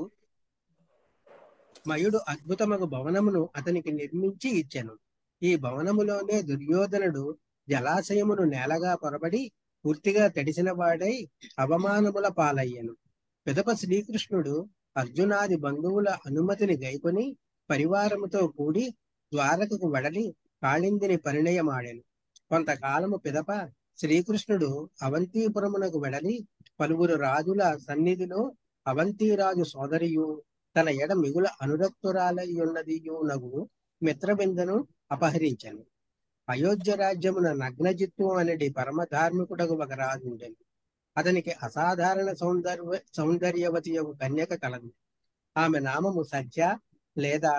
మయుడు అద్భుతమగు భవనమును అతనికి నిర్మించి ఇచ్చెను. ఈ భవనములోనే దుర్యోధనుడు జలాశయమును నేలగా పొరబడి పూర్తిగా తడిసిన వాడై అవమానముల పాలయ్యను. పిదప శ్రీకృష్ణుడు అర్జునాది బంధువుల అనుమతిని గైకొని పరివారముతో కూడి ద్వారకకు వెడలి కాళిందిని పరిణయమాడెను. కొంతకాలము పిదప శ్రీకృష్ణుడు అవంతిపురమునకు వెడలి పలువురు రాజుల సన్నిధిలో అవంతిరాజు సోదరియు తన ఎడ మిగుల అనురక్తురాలయ్యున్నదియు నగు మిత్రబిందను అపహరించెను. అయోధ్య రాజ్యమున నగ్నజిత్తు అనేది పరమధార్మికుడగు ఒక రాజు ఉండెను. అతనికి అసాధారణ సౌందర్య సౌందర్యవతి యొక్క కన్యక కలదు. ఆమె నామము సత్య లేదా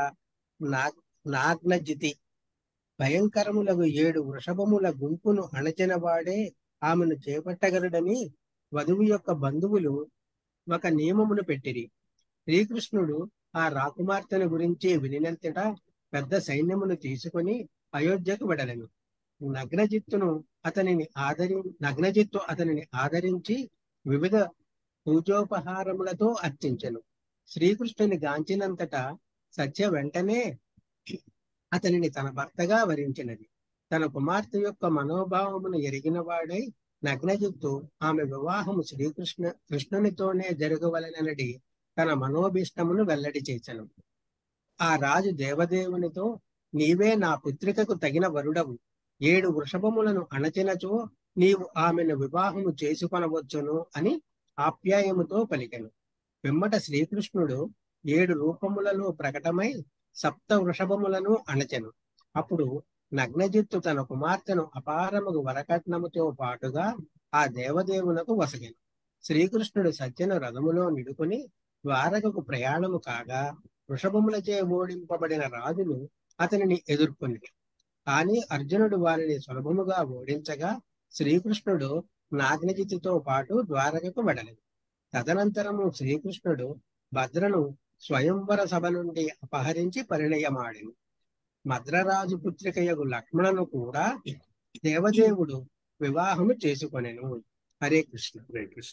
నాగ్నజితి. భయంకరములకు ఏడు వృషభముల గుంపును అణచిన వాడే ఆమెను చేపట్టగలడని వధువు యొక్క బంధువులు ఒక నియమమును పెట్టిరి. శ్రీకృష్ణుడు ఆ రాకుమార్తెను గురించి వినినంతటా పెద్ద సైన్యమును తీసుకుని అయోధ్యకు వెడలెను. నగ్నజిత్తును అతనిని ఆదరి నగ్నజిత్తు అతనిని ఆదరించి వివిధ పూజోపహారములతో అర్చించెను. శ్రీకృష్ణుని గాంచినంతటా సత్య వెంటనే అతనిని తన భర్తగా వరించినది. తన కుమార్తె యొక్క మనోభావమును ఎరిగిన వాడై నగ్నజిత్తు ఆమె వివాహము శ్రీకృష్ణ కృష్ణునితోనే జరగవలనడి తన మనోభీష్టమును వెల్లడి చేసెను. ఆ రాజు దేవదేవునితో, నీవే నా పుత్రికకు తగిన వరుడవు. ఏడు వృషభములను అణచినచో నీవు ఆమెను వివాహము చేసుకొనవచ్చును అని ఆప్యాయముతో పలికెను. పిమ్మట శ్రీకృష్ణుడు ఏడు రూపములలో ప్రకటమై సప్త వృషభములను అణచెను. అప్పుడు నగ్నజిత్తు తన కుమార్తెను అపారముగు వరకట్నముతో పాటుగా ఆ దేవదేవునకు వసగెను. శ్రీకృష్ణుడు సత్యను రథములో నిడుకుని ద్వారకకు ప్రయాణము కాగా వృషభములచే ఓడింపబడిన రాజులు అతనిని ఎదుర్కొని, కానీ అర్జునుడు వారిని సులభముగా ఓడించగా శ్రీకృష్ణుడు నాగ్నజిత్తుతో పాటు ద్వారకకు వెడలేదు. తదనంతరము శ్రీకృష్ణుడు భద్రను స్వయంవర సభ నుండి అపహరించి పరిణయమాడెను. మద్రరాజు పుత్రికయగు లక్ష్మణను కూడా దేవదేవుడు వివాహము చేసుకొనెను. హరే కృష్ణ. హరే కృష్ణ.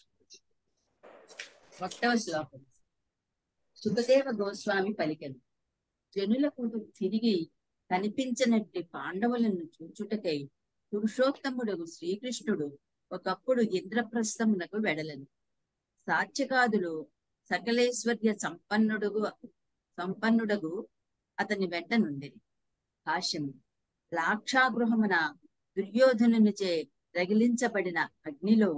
ఒకటవ శ్లోకం. సుఖదేవ గోస్వామి పలికెను. జనులకు తిరిగి కనిపించనట్టి పాండవులను చూచుటకై పురుషోత్తముడు శ్రీకృష్ణుడు ఒకప్పుడు ఇంద్రప్రస్థమునకు వెడలను. సాత్యకాదులు సకలేశ్వర్య సంపన్నుడుగు సంపన్నుడగు అతని వెంట నుండిరి. భాష్యము. లాక్షాగృహమున దుర్యోధనునిచే రగిలించబడిన అగ్నిలో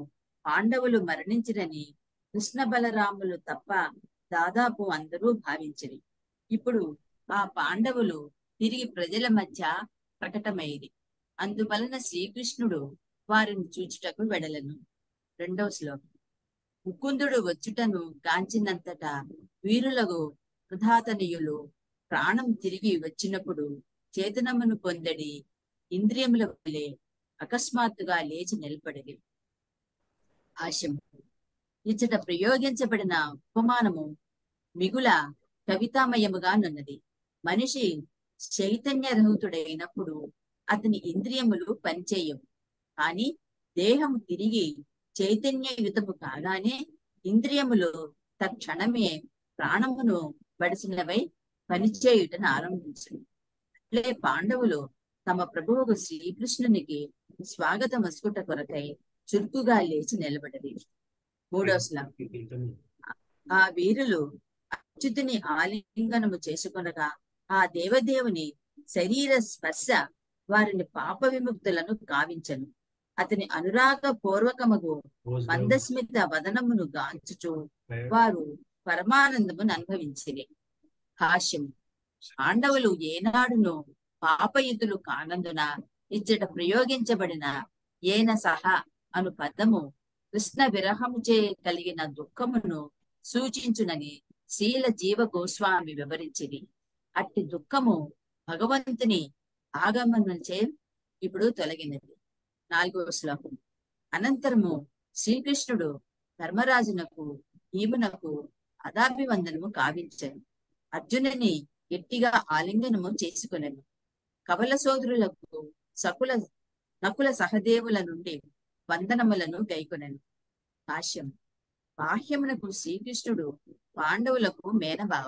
పాండవులు మరణించిరని కృష్ణ బలరాములు తప్ప దాదాపు అందరూ భావించిరి. ఇప్పుడు ఆ పాండవులు తిరిగి ప్రజల మధ్య ప్రకటమైరి. అందువలన శ్రీకృష్ణుడు వారిని చూచుటకు వెడలను. రెండవ శ్లోకం. ముకుందుడు వచ్చుటను గాంచినంతటా వీరులకు కృతాతనీయులు ప్రాణం తిరిగి వచ్చినప్పుడు చేతనమును పొందడి ఇంద్రియముల వలె అకస్మాత్తుగా లేచి నిలబడి. ఆశము. ఇచ్చట ప్రయోగించబడిన ఉపమానము మిగుల కవితామయముగా నున్నది. మనిషి చైతన్యరహితుడైనప్పుడు అతని ఇంద్రియములు పనిచేయవు, కానీ దేహము తిరిగి చైతన్యయుతము కాగానే ఇంద్రియములు తక్షణమే ప్రాణమును బడిసినవై పనిచేయుటను ఆరంభించను. అట్లే పాండవులు తమ ప్రభువుకు శ్రీకృష్ణునికి స్వాగత మసుకుట కొరకై చురుకుగా లేచి నిలబడది. మూడవ శ్లోకం. ఆ వీరులు అచ్యుతుని ఆలింగనము చేసుకొనగా ఆ దేవదేవుని శరీర స్పర్శ వారిని పాప విముక్తులను కావించను. అతని అనురాగ పూర్వకమగు మందస్మిత వదనమును గాంచుచు వారు పరమానందమును అనుభవించిరి. హాస్యం. పాండవులు ఏనాడును పాపయుతులు కానందున ఇచ్చట ప్రయోగించబడిన ఏన సహా అను పదము కృష్ణ విరహముచే కలిగిన దుఃఖమును సూచించునని శీల జీవ గోస్వామి వివరించింది. అట్టి దుఃఖము భగవంతుని ఆగమనచే ఇప్పుడు తొలగినది. నాలుగవ శ్లోకం. అనంతరము శ్రీకృష్ణుడు ధర్మరాజునకు భీమునకు అదాభివందనము కావించను. అర్జునుని గట్టిగా ఆలింగనము చేసుకునను. కవల సోదరులకు సకుల నకుల సహదేవుల నుండి వందనములను గైకొనను. భాష్యం. బాహ్యమునకు శ్రీకృష్ణుడు పాండవులకు మేనభావ.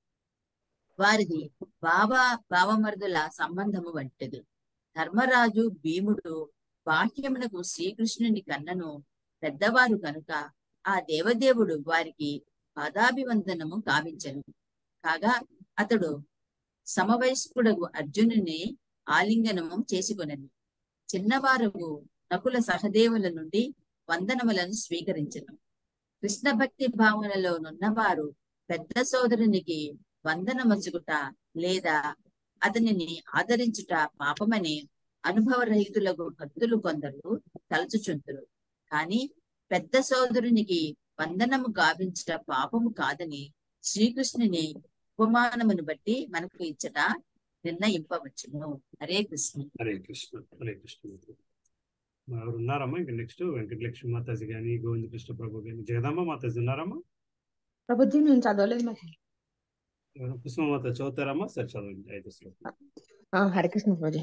వారిది బాబా భావమరుదుల సంబంధము వంటిది. ధర్మరాజు భీముడు బాహ్యమునకు శ్రీకృష్ణుని కన్నను పెద్దవారు కనుక ఆ దేవదేవుడు వారికి పాదాభివందనము కావించను. కాగా అతడు సమవయస్కుడగు అర్జునుని ఆలింగనము చేసుకొనను. చిన్నవారు నకుల సహదేవుల నుండి వందనములను స్వీకరించను. కృష్ణ భక్తి భావనలో నున్నవారు పెద్ద సోదరునికి వందనమచుకుట లేదా అతనిని ఆదరించుట పాపమని అనుభవరహితులకు భక్తులు కొందరు తలచుచుంతురు. కానీ పెద్ద సోదరునికి వందనము గావించుట పాపము కాదని శ్రీకృష్ణుని ఉపమానమును బట్టి మనకు ఇచ్చట నిర్ణయింపవచ్చును. హరే కృష్ణ. హరే కృష్ణ. హరే కృష్ణ. ఎవరు ఉన్నారమ్మా? ఇంకా నెక్స్ట్ వెంకటలక్ష్మి మాతాజీ గాని, గోవింద కృష్ణ ప్రభు గాని, జగదమ్మ మాతాజీ ఉన్నారమ్మా? ప్రభుజీ నేను చదవలేదు మరి. పుష్ప మాత చదువుతారమ్మా? సరే చదవండి. ఐదు శ్లోకం. హరే కృష్ణ ప్రభుజీ.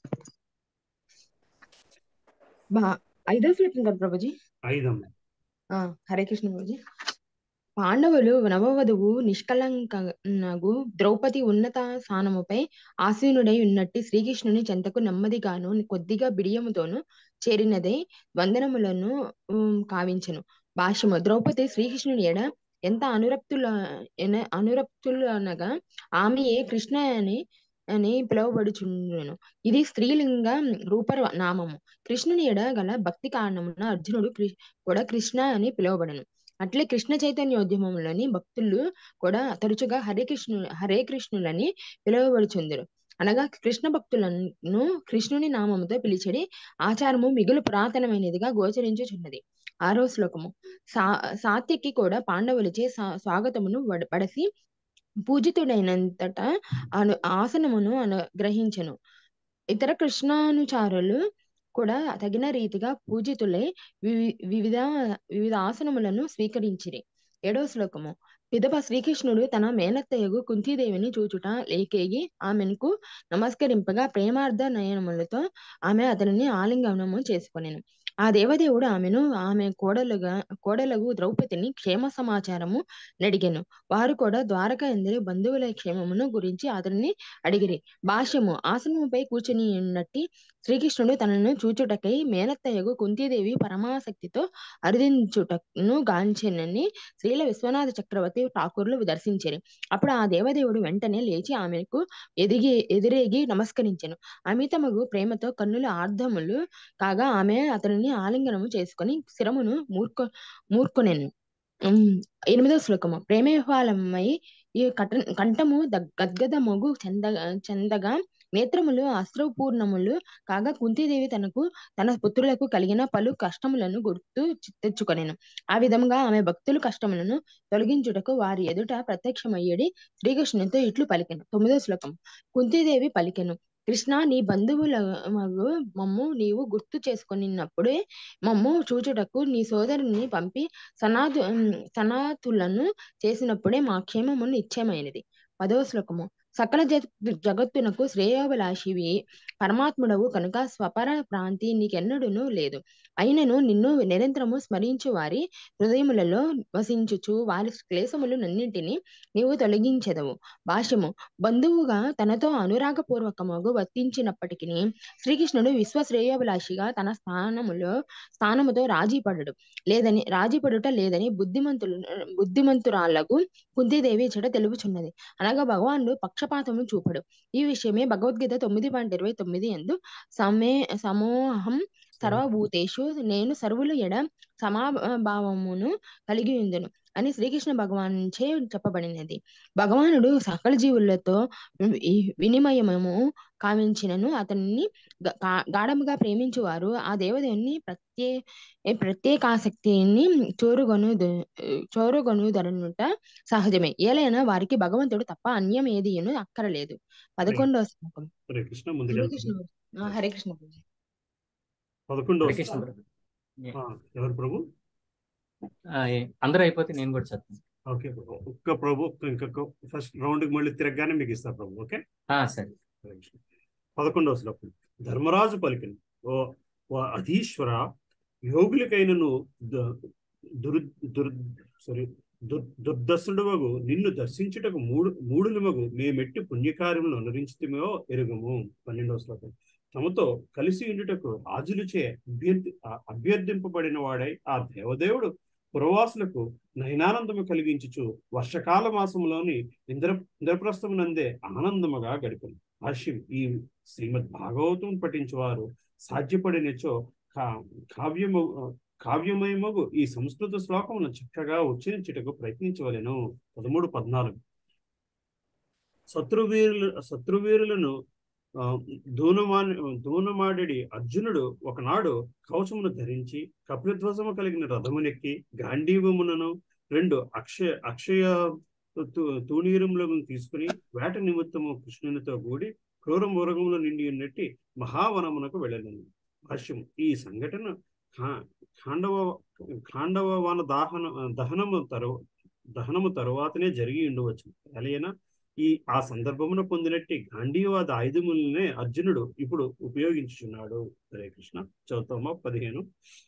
బా ఐదో శ్లోకం కదా ప్రభుజీ? ఐదమ్మా. హరే కృష్ణ ప్రభుజీ. పాండవులు నవవధువు నిష్కలంకనగు ద్రౌపది ఉన్నత స్థానముపై ఆసీనుడై ఉన్నట్టి శ్రీకృష్ణుని చెంతకు నెమ్మదిగాను కొద్దిగా బిడియముతోను చేరినదై వందనములను కావించెను. భాష్యము. ద్రౌపది శ్రీకృష్ణుని ఎడ ఎంత అనురక్తుల అనురక్తులు అనగా ఆమె ఏ కృష్ణ అని అని పిలువబడుచుండెను. ఇది స్త్రీలింగ రూప నామము. కృష్ణుని ఎడ గల భక్తి కారణమున అర్జునుడు కూడా కృష్ణ అని పిలువబడెను. అట్లే కృష్ణ చైతన్యోద్యమంలోని భక్తులు కూడా తరచుగా హరే కృష్ణు హరే కృష్ణులని పిలువబడుచుందరు. అనగా కృష్ణ భక్తులను కృష్ణుని నామముతో పిలిచడి ఆచారము మిగులు పురాతనమైనదిగా గోచరించుచున్నది. ఆరో శ్లోకము. సా సాత్యకి కూడా పాండవులచే స్వాగతమును పడసి పూజితుడైనంతట అను ఆసనమును అనుగ్రహించెను. ఇతర కృష్ణానుచారులు కూడా తగిన రీతిగా పూజితులై వివి వివిధ వివిధ ఆసనములను స్వీకరించిరి. ఏడవ శ్లోకము. పిదప శ్రీకృష్ణుడు తన మేనత్తయ్యగు కుంతీదేవిని చూచుట లేకేగి ఆమెకు నమస్కరింపగా ప్రేమార్థ నయనములతో ఆమె అతనిని ఆలింగనము చేసుకొనెను. ఆ దేవదేవుడు ఆమెను ఆమె కోడలుగా కోడలకు ద్రౌపదిని క్షేమ సమాచారము నడిగెను. వారు కూడా ద్వారక ఎందరి బంధువుల క్షేమమును గురించి అతనిని అడిగిరి. భాష్యము. ఆసనముపై కూర్చుని ఉన్నట్టి శ్రీకృష్ణుడు తనను చూచుటకై మేనత్తయ్యగు కుంతీదేవి పరమాసక్తితో అర్థించుటను గాంచెనని శ్రీల విశ్వనాథ చక్రవర్తి ఠాకూర్లు దర్శించిరి. అప్పుడు ఆ దేవదేవుడు వెంటనే లేచి ఆమెకు ఎదిగి ఎదురేగి నమస్కరించెను. అమితమగు ప్రేమతో కన్నుల ఆర్ధములు కాగా ఆమె అతనిని ఆలింగనము చేసుకుని శిరమును మూర్కొ మూర్కొనెను. ఎనిమిదవ శ్లోకము. ప్రేమవిహ్వలమై ఈ కట కంఠము దగ్- గద్గదమగు చెంద చెందగా నేత్రములు అశ్రుపూర్ణములు కాగా కుంతీదేవి తనకు తన పుత్రులకు కలిగిన పలు కష్టములను గుర్తు చి- తెచ్చుకొనెను. ఆ విధముగా ఆమె భక్తులు కష్టములను తొలగించుటకు వారి ఎదుట ప్రత్యక్షమయ్యేడి శ్రీకృష్ణునితో ఇట్లు పలికెను. తొమ్మిదో శ్లోకం. కుంతీదేవి పలికెను, కృష్ణ, నీ బంధువుల మగు మమ్ము నీవు గుర్తు చేసుకొనినప్పుడే మమ్ము చూచుటకు నీ సోదరుని పంపి సనాతు సనాతులను చేసినప్పుడే మా క్షేమము నిశ్చయమైనది. పదవ శ్లోకము. సకల జగ- జగత్తునకు శ్రేయోభిలాషివి పరమాత్ముడవు కనుక స్వపర ప్రాంతి నీకెన్నడూను లేదు. అయినను నిన్ను నిరంతరము స్మరించు వారి హృదయములలో వసించుచు వారి క్లేశములు నన్నింటినీ నీవు తొలగించెదవు. భాష్యము. బంధువుగా తనతో అనురాగపూర్వకముగా వర్తించినప్పటికీ శ్రీకృష్ణుడు విశ్వశ్రేయోభిలాషిగా తన స్థానములో స్థానముతో రాజీపడడు లేదని రాజీపడుట లేదని బుద్ధిమంతులు బుద్ధిమంతురాళ్లకు కుంతీదేవి చెడ తెలుపుచున్నది. అనగా భగవానుడు పక్షపాతము చూపడు. ఈ విషయమే భగవద్గీత తొమ్మిది పాయింట్ ఇరవై తొమ్మిది ఎందు సమే సమోహం సర్వభూతేషు నేను సర్వుల ఎడ సమాభావమును కలిగి ఉందును అని శ్రీకృష్ణ భగవానుచే చెప్పబడినది. భగవానుడు సకల జీవులతో వి- వినిమయము కావించినను అతన్ని గ- గా- గాఢముగా ప్రేమించువారు ఆ దేవదేవుని ప్రత్యే ప్రత్యేకాసక్తిని చోరుగొను చోరుగొనుదరనుట సహజమే. ఏలైనా వారికి భగవంతుడు తప్ప అన్యం ఏదియును అక్కరలేదు. పదకొండవ శ్లోకం. హరే కృష్ణ. హరే ముందుగా కృష్ణ ఆ, హరే కృష్ణ గురూజీ. పదకొండవ హరే కృష్ణ శ్లోకం. ప్రభు. ఆ, ఎవరు ప్రభు? ఆ, ఏ- అందరూ అయిపోతే నేను కూడా చదువుతాను. ఓకే ప్రభు. ఒక్క ప్రభు ఇంకొక ఫస్ట్ రౌండ్ కి మళ్ళీ తిరగగానే మీకు ఇస్తా ప్రభు. ఓకే. ఆ, సరే. హరే కృష్ణ. పదకొండవ శ్లోకం. ధర్మరాజు పలికిన, ఓ ఓ అధీశ్వర, యోగులకైనను దు- దుర్ దుర్ సారీ దుర్ దుర్దశుడవగు నిన్ను దర్శించుటకు మూడు మూడులమగు మేమెట్టి పుణ్యకార్యములను అనురించుతమో ఎరుగము. పన్నెండవ శ్లోకం. తమతో కలిసి ఉండుటకు రాజులచే అభ్యర్థి ఆ- అభ్యర్థింపబడిన వాడై ఆ దేవదేవుడు పురవాసులకు నయనానందము కలిగించుచు వర్షకాల మాసములోని ఇంద్ర ఇంద్రప్రస్థమునందే ఆనందముగా గడిపను. భాష్యం. ఈ శ్రీమద్ భాగవతం పఠించువారు సాధ్యపడినచో కా కావ్యము కావ్యమయమగు ఈ సంస్కృత శ్లోకమును చక్కగా ఉచ్చరించుటకు ప్రయత్నించవలెను. పదమూడు పద్నాలుగు. శత్రువీరులు శత్రువీరులను ఆ, దూనమా దూనమాడి అర్జునుడు ఒకనాడు కవచమును ధరించి కపిలధ్వజము కలిగిన రథమునెక్కి గాంధీవమునను రెండు అక్షయ అక్షయ తూ- తూణీరములను తీసుకుని వేట నిమిత్తము కృష్ణునితో కూడి క్రూర మృగములు నిండి ఉన్నట్టి మహావనమునకు వెళ్ళను. భాష్యం. ఈ సంఘటన ఖా- ఖాండవ ఖాండవ వన దాహన దహనము తరు దహనము తరువాతనే జరిగి ఉండవచ్చు. ఎలైనా ఈ ఆ సందర్భమున పొందినట్టి గాంధీవాద ఆయుధములనే అర్జునుడు ఇప్పుడు ఉపయోగించుచున్నాడు. హరే కృష్ణ. చదువుతామా పదిహేను.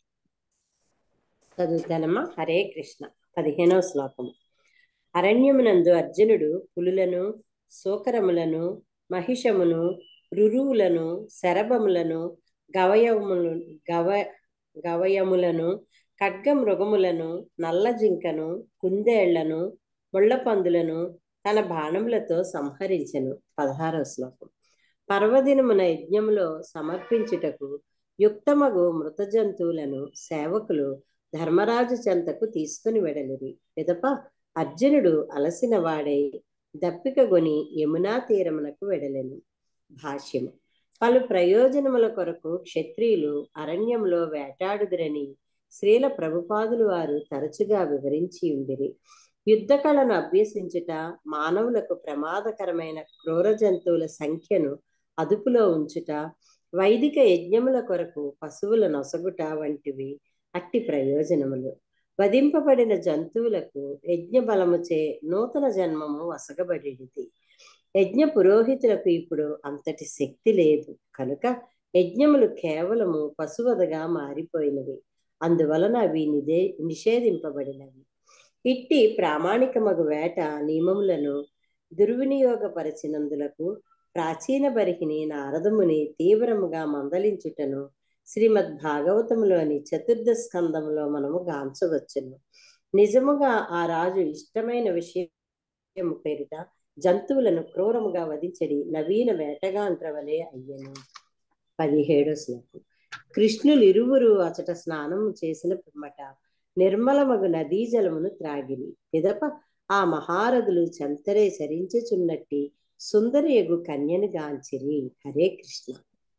చదువుతానమ్మా. హరే కృష్ణ. పదిహేనవ శ్లోకము. అరణ్యమునందు అర్జునుడు పులులను, సోకరములను, మహిషమును, రురువులను, శరభములను, గవయములు గవ గవయములను, ఖడ్గ మృగములను, నల్ల జింకను, కుందేళ్లను, ముళ్ళపందులను తన బాణములతో సంహరించెను. పదహారవ శ్లోకం. పర్వదినమున యజ్ఞములో సమర్పించుటకు యుక్తమగు మృత జంతువులను సేవకులు ధర్మరాజు చెంతకు తీసుకుని వెడలిరి. పిదప అర్జునుడు అలసిన వాడై దప్పికగొని యమునా తీరమునకు వెడలెను. భాష్యము. పలు ప్రయోజనముల కొరకు క్షత్రియులు అరణ్యంలో వేటాడుదురని శ్రీల ప్రభుపాదులు వారు తరచుగా వివరించి ఉండిరి. యుద్ధ కళను అభ్యసించుట మానవులకు ప్రమాదకరమైన క్రూర జంతువుల సంఖ్యను అదుపులో ఉంచుట, వైదిక యజ్ఞముల కొరకు పశువుల నొసగుట వంటివి అట్టి ప్రయోజనములు. వధింపబడిన జంతువులకు యజ్ఞ బలముచే నూతన జన్మము వసగబడిది. యజ్ఞ పురోహితులకు ఇప్పుడు అంతటి శక్తి లేదు కనుక యజ్ఞములు కేవలము పశువధగా మారిపోయినవి. అందువలన అవి నిదే నిషేధింపబడినవి. ఇట్టి ప్రామాణికమగు వేట నియమములను దుర్వినియోగపరచినందులకు ప్రాచీన బరిహిని నారదముని తీవ్రముగా మందలించుటను శ్రీమద్ భాగవతములోని చతుర్థ స్కందములో మనము గాంచవచ్చును. నిజముగా ఆ రాజు ఇష్టమైన విషయము పేరిట జంతువులను క్రూరముగా వధించడి నవీన వేటగాండ్రవలే అయ్యను. పదిహేడో శ్లోకం. కృష్ణులు ఇరువురు అచట స్నానము చేసిన పిమ్మట నిర్మలమగు నదీ జలమును త్రాగిరి. పిదప ఆ మహారథులు చెంతరే చరించుచున్నట్టి సుందరియగు కన్యను గాంచిరి. హరే కృష్ణ.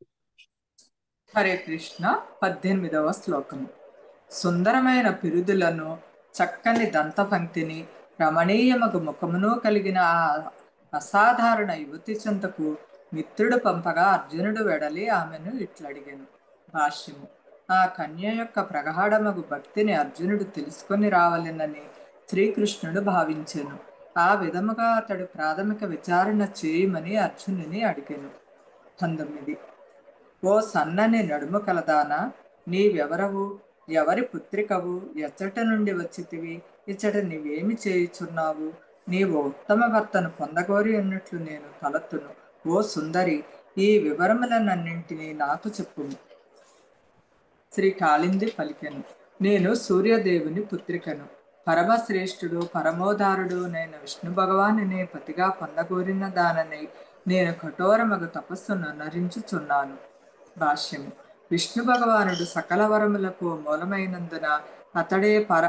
హరే కృష్ణ. పద్దెనిమిదవ శ్లోకము. సుందరమైన పిరుదులను, చక్కని దంతపంక్తిని, రమణీయమగు ముఖమును కలిగిన ఆ అసాధారణ యువతి చెంతకు మిత్రుడు పంపగా అర్జునుడు వెడలి ఆమెను ఇట్లడిగెను. భాష్యము. ఆ కన్య యొక్క ప్రగాఢమగు భక్తిని అర్జునుడు తెలుసుకొని రావాలనని శ్రీకృష్ణుడు భావించెను. ఆ విధముగా అతడు ప్రాథమిక విచారణ చేయమని అర్జునుని అడిగెను. పంతొమ్మిది. ఓ సన్నని నడుము కలదానా, నీవెవరవు, ఎవరి పుత్రికవు, ఎచ్చట నుండి వచ్చితివి, ఇచ్చట నీవేమి చేయుచున్నావు, నీవు ఉత్తమ భర్తను పొందగోరి ఉన్నట్లు నేను తలతును. ఓ సుందరి, ఈ వివరములనన్నింటినీ నాకు చెప్పుము. శ్రీ కాళింది పలికెను. నేను సూర్యదేవుని పుత్రికను. పరమశ్రేష్ఠుడు పరమోదారుడు నేను విష్ణు భగవానునే పతిగా పొందగోరిన దాననై నేను కఠోరమగు తపస్సును నరించుచున్నాను. భాష్యము. విష్ణు భగవానుడు సకల వరములకు మూలమైనందున అతడే పర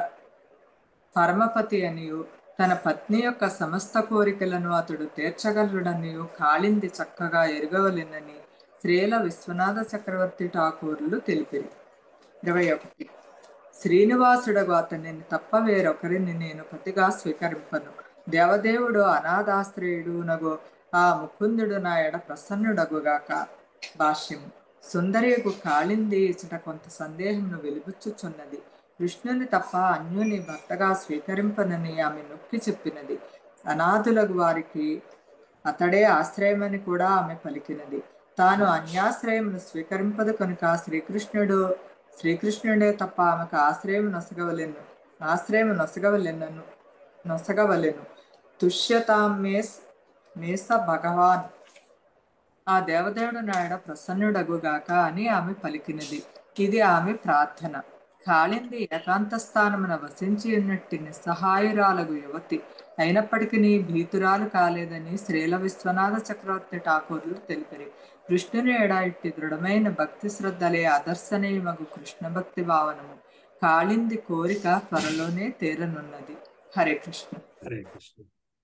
పరమపతి అనియు తన పత్ని యొక్క సమస్త కోరికలను అతడు తీర్చగలడనియు కాళింది చక్కగా ఎరుగవలెనని శ్రీల విశ్వనాథ చక్రవర్తి ఠాకూర్లు తెలిపిరి. ఇరవై ఒకటి. శ్రీనివాసుడగు అతనిని తప్ప వేరొకరిని నేను పతిగా స్వీకరింపను. దేవదేవుడు అనాథాశ్రయుడు నగు ఆ ముకుందుడు నా ఎడ ప్రసన్నుడగుగాక. భాష్యము. సుందరియకు కాళింది ఇచ్చట కొంత సందేహమును వెలుబుచ్చుచున్నది. కృష్ణుని తప్ప అన్యుని భర్తగా స్వీకరింపనని ఆమె నొక్కి చెప్పినది. అనాథులకు వారికి అతడే ఆశ్రయమని కూడా ఆమె పలికినది. తాను అన్యాశ్రయమును స్వీకరింపదు కనుక శ్రీకృష్ణుడు శ్రీకృష్ణుడే తప్ప ఆమెకు ఆశ్రయం నొసగవలెను ఆశ్రయం నొసగవలెనను నొసగవలెను తుష్యతామేస్ మేస భగవాన్. ఆ దేవదేవుడు నాయడ ప్రసన్నుడగుగాక అని ఆమె పలికినది. ఇది ఆమె ప్రార్థన. కాళింది ఏకాంత స్థానమున వసించి ఉన్నట్టి నిస్సహాయురాలగు యువతి అయినప్పటికీ భీతురాలు కాలేదని శ్రీల విశ్వనాథ చక్రవర్తి ఠాకూర్లు తెలిపిరి. కృష్ణుని ఎడ ఇట్టి దృఢమైన భక్తి శ్రద్ధలే ఆదర్శనీయమగు కృష్ణ భక్తి భావనము. కాళింది కోరిక త్వరలోనే తీరనున్నది. హరే కృష్ణ. హరే కృష్ణ.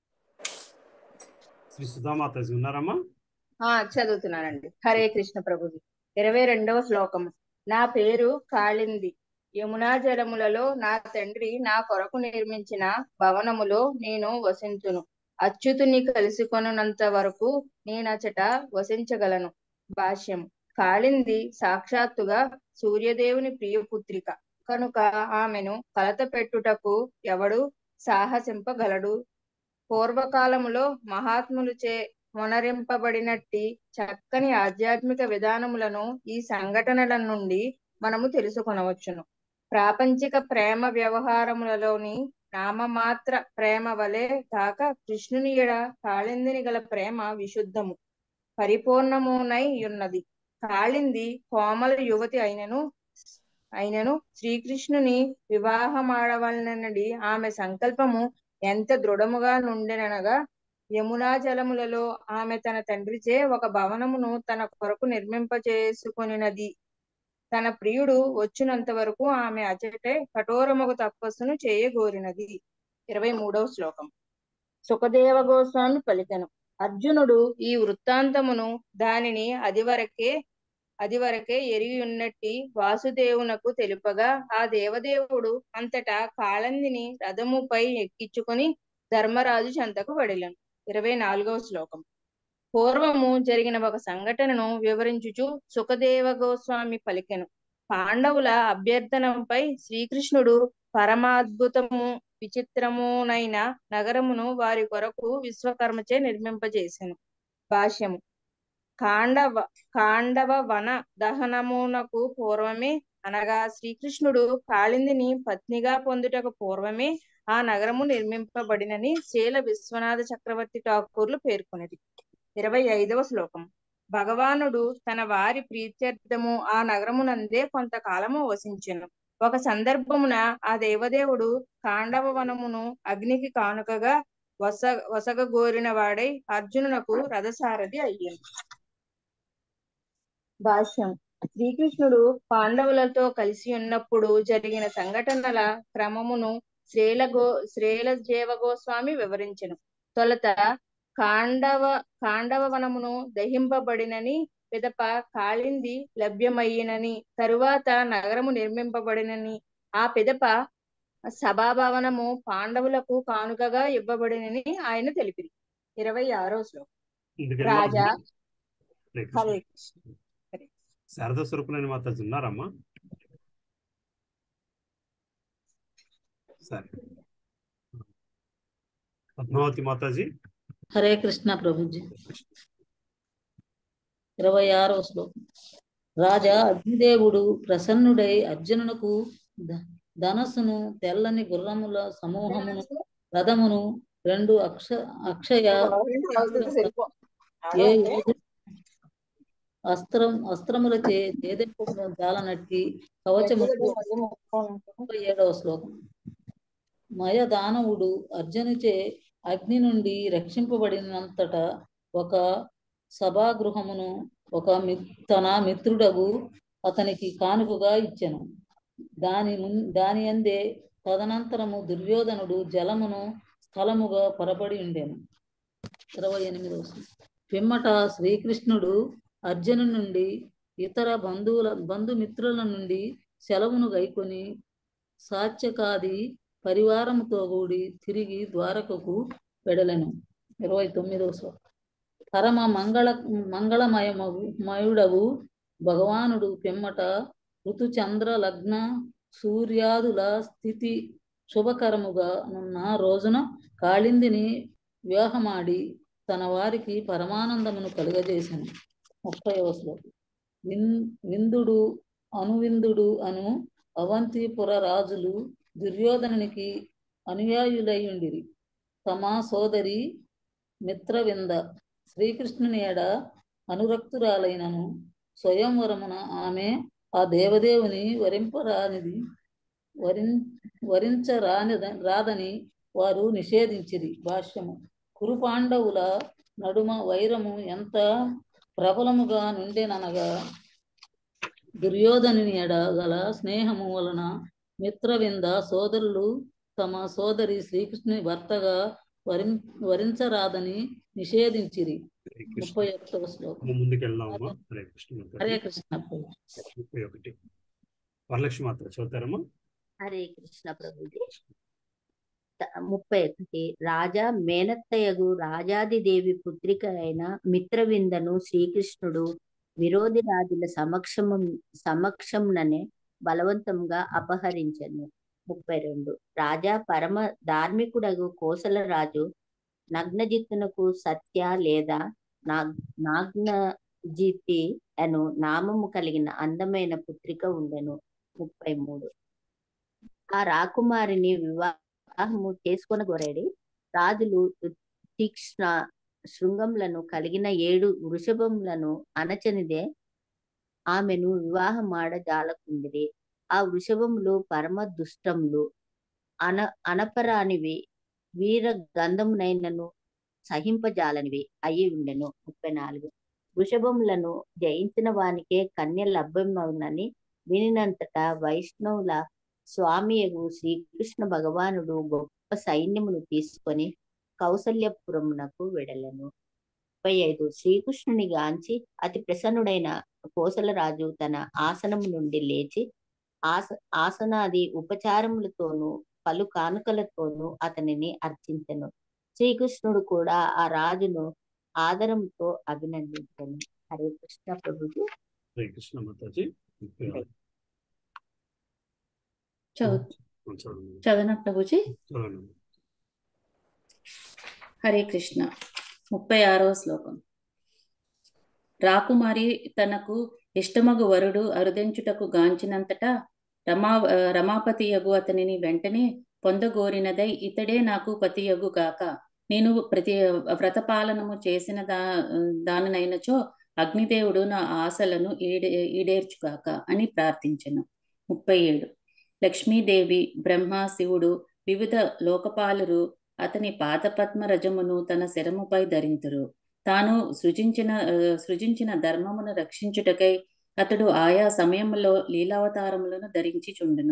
శ్రీ సుధామాతాజీ ఉన్నారమ్మా? ఆ చదువుతున్నానండి. హరే కృష్ణ ప్రభుజీ. ఇరవై రెండవ శ్లోకము. నా పేరు కాళింది. యమునా జలములలో నా తండ్రి నా కొరకు నిర్మించిన భవనములో నేను వసించును. అచ్యుతుని కలుసుకొనున్నంత వరకు నేనచట వసించగలను. భాష్యం. కాళింది సాక్షాత్తుగా సూర్యదేవుని ప్రియపుత్రిక కనుక ఆమెను కలత పెట్టుటకు ఎవడు సాహసింపగలడు. పూర్వకాలములో మహాత్ములుచే మొనరింపబడినట్టి చక్కని ఆధ్యాత్మిక విధానములను ఈ సంఘటనల నుండి మనము తెలుసుకొనవచ్చును. ప్రాపంచిక ప్రేమ వ్యవహారములలోని నామమాత్ర ప్రేమ వలె కాక కృష్ణుని ఎడ కాళిందిని గల ప్రేమ విశుద్ధము పరిపూర్ణమునై ఉన్నది. కాళింది కోమల యువతి అయినను అయినను శ్రీకృష్ణుని వివాహమాడవలనడి ఆమె సంకల్పము ఎంత దృఢముగా నుండెనగా యమునా జలములలో ఆమె తన తండ్రిచే ఒక భవనమును తన కొరకు నిర్మింపచేసుకొనినది. తన ప్రియుడు వచ్చినంత వరకు ఆమె అచటే కఠోరముగు తపస్సును చేయగోరినది. ఇరవై మూడవ శ్లోకం. సుఖదేవ గోస్వామి పలికెను. అర్జునుడు ఈ వృత్తాంతమును దానిని అదివరకే అదివరకే ఎరిగి ఉన్నట్టి వాసుదేవునకు తెలుపగా ఆ దేవదేవుడు అంతటా కాళందిని రథముపై ఎక్కించుకొని ధర్మరాజు చెంతకు వడిలను. ఇరవై నాలుగవ శ్లోకం. పూర్వము జరిగిన ఒక సంఘటనను వివరించుచు సుఖదేవ గోస్వామి పలికెను. పాండవుల అభ్యర్థనంపై శ్రీకృష్ణుడు పరమాద్భుతము విచిత్రమునైన నగరమును వారి కొరకు విశ్వకర్మచే నిర్మింపజేసెను. భాష్యము. కాండవ కాండవ వన దహనమునకు పూర్వమే అనగా శ్రీకృష్ణుడు కాళిందిని పత్నిగా పొందుటకు పూర్వమే ఆ నగరము నిర్మింపబడినని శ్రీల విశ్వనాథ చక్రవర్తి ఠాకూర్లు పేర్కొన్నది. ఇరవై ఐదవ శ్లోకం. భగవానుడు తన వారి ప్రీత్యర్థము ఆ నగరమునందే కొంతకాలము వసించెను. ఒక సందర్భమున ఆ దేవదేవుడు కాండవ వనమును అగ్నికి కానుకగా వస వసగగోరిన వాడై అర్జునునకు రథసారథి అయ్యాను. భాష్యం. శ్రీకృష్ణుడు పాండవులతో కలిసి ఉన్నప్పుడు జరిగిన సంఘటనల క్రమమును శ్రీల గో శ్రీల జీవ గోస్వామి వివరించెను. తొలత కాండవ కాండవ వనమును దహింపబడినని, పిదప కాళింది లభ్యమయ్యినని, తరువాత నగరము నిర్మింపబడినని, ఆ పిదప సభాభవనము పాండవులకు కానుకగా ఇవ్వబడినని ఆయన తెలిపిరి. ఇరవై ఆరో శ్లోకం. రాజా హరే కృష్ణ. శారదా స్వరూపులైన మాతాజీ ఉన్నారమ్మా? సరే, పద్మావతి మాతాజీ. హరే కృష్ణ ప్రభుజీ. ఇరవై ఆరో శ్లోకం. రాజా అగ్నిదేవుడు ప్రసన్నుడై అర్జునునకు ధనస్సును, తెల్లని గుర్రముల సమూహమును, రథమును, రెండు అక్ష అక్షయ అస్త్రం అస్త్రములచే చేదెంపును జాలనట్టి కవచము. ముప్పై ఏడవ శ్లోకం. మయ దానవుడు అర్జునుచే అగ్ని నుండి రక్షింపబడినంతట ఒక సభాగృహమును ఒక తన మిత్రుడగు అతనికి కానుకగా ఇచ్చెను. దాని మున్ దాని అందే తదనంతరము దుర్యోధనుడు జలమును స్థలముగా పొరబడి ఉండెను. ఇరవై ఎనిమిదవ పిమ్మట శ్రీకృష్ణుడు అర్జును నుండి ఇతర బంధువుల బంధుమిత్రుల నుండి సెలవును గైకొని సాత్యకాది పరివారముతో కూడి తిరిగి ద్వారకకు వెడలెను. ఇరవై తొమ్మిదవ శ్లోకం. పరమ మంగళ మంగళమయమగు మయుడగు భగవానుడు పిమ్మట ఋతుచంద్ర లగ్న సూర్యాదుల స్థితి శుభకరముగా నున్న రోజున కాళిందిని వివాహమాడి తన వారికి పరమానందమును కలుగజేశాను. ముప్పైవ శ్లోకం. విన్ విందుడు అనువిందుడు అను అవంతిపుర రాజులు దుర్యోధనునికి అనుయాయులయ్యుండిరి. తమ సోదరి మిత్రవింద శ్రీకృష్ణుని ఎడ అనురక్తురాలైనను స్వయంవరమున ఆమె ఆ దేవదేవుని వరింపరానిది వరిం వరించరాని రాదని వారు నిషేధించిరి. భాష్యము. కురు పాండవుల నడుమ వైరము ఎంత ప్రబలముగా నుండెననగా దుర్యోధనుని ఎడ గల స్నేహము వలన మిత్రవింద సోదరులు తమ సోదరి శ్రీకృష్ణుని భర్తగా వరిం వరించరాదని నిషేధించిరి. ముప్పై ఒకటవ శ్లోకం. ముందుకెళ్దామా? హరే కృష్ణ. హరే కృష్ణ. ముప్పై ఒకటి వరలక్ష్మి మాత్రం చదువుతారమ్మా? హరే కృష్ణ ప్రభుజీ. ముప్పై ఒకటి. రాజా మేనత్తయగు రాజాదిదేవి పుత్రిక అయిన మిత్రవిందను శ్రీకృష్ణుడు విరోధి రాజుల సమక్షము సమక్షంననే బలవంతంగా అపహరించెను. ముప్పై రెండు. రాజా పరమ ధార్మికుడగు కోసలరాజు నగ్నజిత్తునకు సత్య లేదా నాగ్నజితి అను నామము కలిగిన అందమైన పుత్రిక ఉండెను. ముప్పై మూడు. ఆ రాకుమారిని వివాహము చేసుకొనగోరెడి రాజులు తీక్ష్ణ శృంగములను కలిగిన ఏడు వృషభములను అనచనిదే ఆమెను వివాహమాడ జాలకుండిరి. ఆ వృషభములు పరమ దుష్టములు, అన అనపరానివి, వీర గంధమునైనను సహింపజాలనివి అయి ఉండెను. ముప్పై నాలుగు. వృషభములను జయించిన వానికే కన్య లభ్యమవునని వినినంతటా వైష్ణవుల స్వామియగు శ్రీకృష్ణ భగవానుడు గొప్ప సైన్యమును తీసుకొని కౌసల్యపురమునకు వెడలను. ముప్పై ఐదు. శ్రీకృష్ణుని గాంచి అతి ప్రసన్నుడైన కోసలరాజు తన ఆసనము నుండి లేచి ఆస ఆసనాది ఉపచారములతోనూ పలు కానుకలతోనూ అతనిని అర్చించెను. శ్రీకృష్ణుడు కూడా ఆ రాజును ఆదరంతో అభినందించెను. హరే కృష్ణ ప్రభుజీ. హరే కృష్ణ మాతాజీ. చదవన ప్రభుజీ. హరే కృష్ణ. ముప్పై ఆరవ శ్లోకం. రాకుమారి తనకు ఇష్టమగు వరుడు అరుదించుటకు గాంచినంతటా రమా రమాపతియగు అతనిని వెంటనే పొందగోరినదై ఇతడే నాకు పతియగు గాక, నేను ప్రతి వ్రతపాలనము చేసిన దా దానినైనచో అగ్నిదేవుడు నా ఆశలను ఈడే ఈడేర్చుగాక అని ప్రార్థించెను. ముప్పై ఏడు. లక్ష్మీదేవి, బ్రహ్మ, శివుడు, వివిధ లోకపాలురు అతని పాదపద్మ రజమును తన శరముపై ధరింతురు. తాను సృజించిన సృజించిన ధర్మమును రక్షించుటకై అతడు ఆయా సమయంలో లీలావతారములను ధరించి చుండును.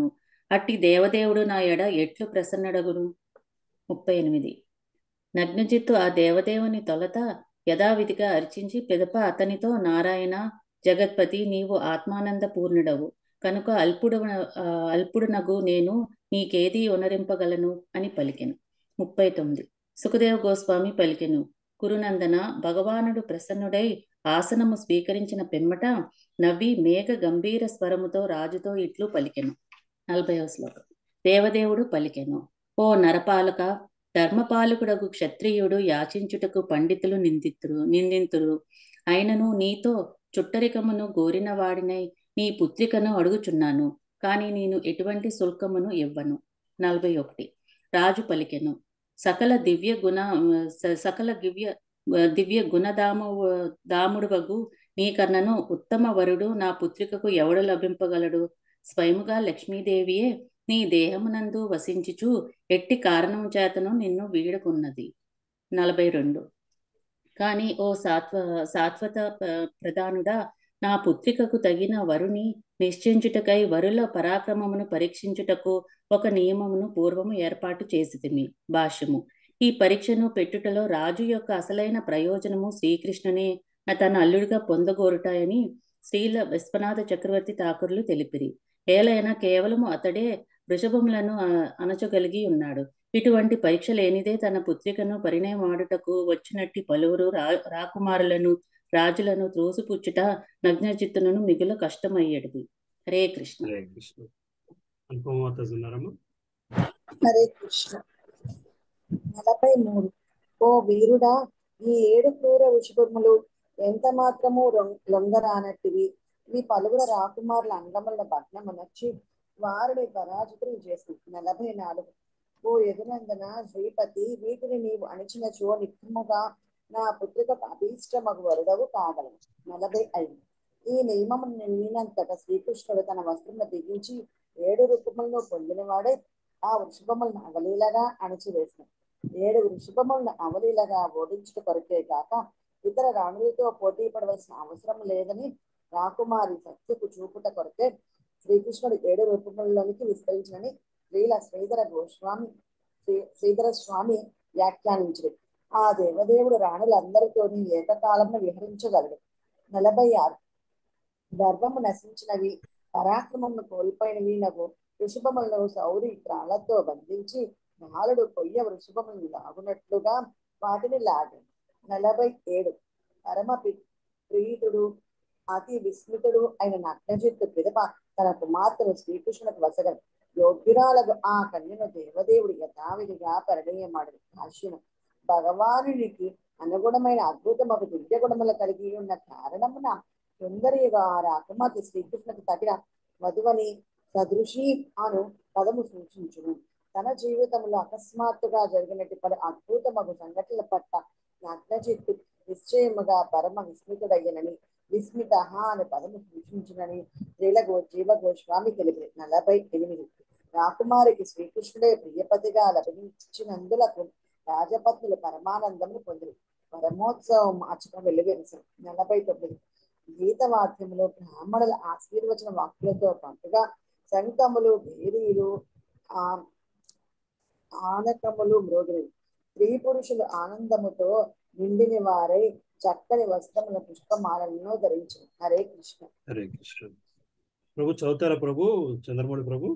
అట్టి దేవదేవుడు నా ఎడ ఎట్లు ప్రసన్నడగుడు. ముప్పై ఎనిమిది నగ్నజిత్తు ఆ దేవదేవుని తొలత యథావిధిగా అర్చించి పిదప అతనితో, నారాయణ జగత్పతి, నీవు ఆత్మానంద పూర్ణుడవు కనుక అల్పుడు అల్పుడునగు నేను నీకేది ఉనరింపగలను అని పలికెను. ముప్పై తొమ్మిది సుఖదేవ గోస్వామి పలికెను, కురునందన, భగవానుడు ప్రసన్నుడై ఆసనము స్వీకరించిన పిమ్మట నవ్వి మేఘ గంభీర స్వరముతో రాజుతో ఇట్లు పలికెను. నలభైవ శ్లోకం. దేవదేవుడు పలికెను, ఓ నరపాలక, ధర్మపాలకుడగు క్షత్రియుడు యాచించుటకు పండితులు నిందితురు నిందింతురు అయినను నీతో చుట్టరికమును గోరిన వాడినై నీ పుత్రికను అడుగుచున్నాను, కాని నేను ఎటువంటి శుల్కమును ఇవ్వను. నలభై ఒకటి రాజు పలికెను, సకల దివ్య గుణ సకల దివ్య దివ్య గుణదాము దాముడువగు నీకన్నను ఉత్తమ వరుడు నా పుత్రికకు ఎవడు లభింపగలడు? స్వయముగా లక్ష్మీదేవియే నీ దేహమునందు వసించుచు ఎట్టి కారణం చేతను నిన్ను వీడుకున్నది. నలభై రెండు కాని ఓ సాత్వ సాత్వత ప్రధానుడా, నా పుత్రికకు తగిన వరుని నిశ్చయించుటకై వరుల పరాక్రమమును పరీక్షించుటకు ఒక నియమమును పూర్వము ఏర్పాటు చేసితిమి. భాష్యము. ఈ పరీక్షను పెట్టుటలో రాజు యొక్క అసలైన ప్రయోజనము శ్రీకృష్ణునే తన అల్లుడిగా పొందగోరుటాయని శ్రీల విశ్వనాథ చక్రవర్తి ఠాకూర్లు తెలిపిరి. ఏలైనా కేవలము అతడే వృషభములను అణచగలిగి ఉన్నాడు. ఇటువంటి పరీక్ష లేనిదే తన పుత్రికను పరిణయమాడుటకు వచ్చినట్టి పలువురు రా రాకుమారులను రాజులను త్రోసిపుచ్చుట నగ్నజిత్తును మిగుల కష్టమయ్యేది. హరే కృష్ణ. హరే కృష్ణ. అనుపమాత ఉన్నారమ్మా? హరే కృష్ణ. నలభై మూడు ఓ వీరుడా, ఈ ఏడు క్రూర వృషభములు ఎంత మాత్రము లొంగరానట్టివి. ఈ పలువురు రాకుమారుల అంగముల భగ్నమునర్చి వారిని పరాజితులు చేసి. నలభై నాలుగు ఓ యదునందన శ్రీపతి, వీటిని నీవు అణిచినచో నిత్యముగా నా పుత్రికకు అభీష్టమగు వరుడవు కాగలను. నలభై ఐదు ఈ నియమము నిన్నంతట శ్రీకృష్ణుడు తన వస్త్రమును బిగించి ఏడు రూపములను పొందినవాడే ఆ వృషభములను అవలీలగా అణిచివేసిన. ఏడు వృషభములను అవలీలగా ఓడించుట కొరకే కాక ఇతర రాణులతో పోటీ పడవలసిన అవసరం లేదని రాకుమారి సత్యకు చూపుట కొరకే శ్రీకృష్ణుడు ఏడు రూపములలోనికి విస్తరించినని శ్రీల శ్రీధర గోస్వామి శ్రీ శ్రీధర స్వామి వ్యాఖ్యానించడు. ఆ దేవదేవుడు రాణులందరితోని ఏకకాలంలో విహరించగలడు. నలభై ఆరు గర్వము నశించినవి, పరాక్రమమును కోల్పోయినవి నగు వృషభములను సౌరి త్రాళ్లతో బంధించి నాలుడు కొయ్య వృషభములను లాగునట్లుగా వాటిని లాగాడు. నలభై ఏడు పరమ ప్రీతుడు అతి విస్మృతుడు అయిన నగ్నజిత్తు పిదప తన కుమార్తెను శ్రీకృష్ణునికి వసగడు. యోగ్యురాలకు ఆ కన్యను దేవదేవుడు యథావిధిగా పరిణయమాడు. భాష్యము. భగవానునికి అనుగుణమైన అద్భుతమగు దివ్య గుణములు కలిగి ఉన్న కారణమున సుందరిగా ఆ రాకుమార్తె శ్రీకృష్ణకు తగిన వధువని సదృశి అను పదము సూచించును. తన జీవితంలో అకస్మాత్తుగా జరిగినట్టు పలు అద్భుతమగు సంఘటనల పట్ల నగ్నజిత్తు నిశ్చయముగా పరమ విస్మితుడయ్యనని విస్మిత అనే పదము సూచించునని శ్రీల జీవ గోస్వామి తెలిపి. నలభై ఎనిమిది రాకుమారికి శ్రీకృష్ణుడే ప్రియపతిగా లభించినందులకు రాజపత్నులు పరమానందమును పొందిరి. పరమోత్సవం ఆచరణ వెలువెరిసారు. నలభై తొమ్మిది గీతవాక్యములు బ్రాహ్మణుల ఆశీర్వచన వాక్యులతో పాటుగా శంఖములు, భేరీలు, ఆ ఆనకములు మ్రోగిరి. స్త్రీ పురుషులు ఆనందముతో నిండిన వారై చక్కని వస్త్రముల పుష్పమాలను ధరించారు. హరే కృష్ణ. హరే కృష్ణ. ప్రభు చదువుతారా ప్రభు? చంద్రమౌళి ప్రభు.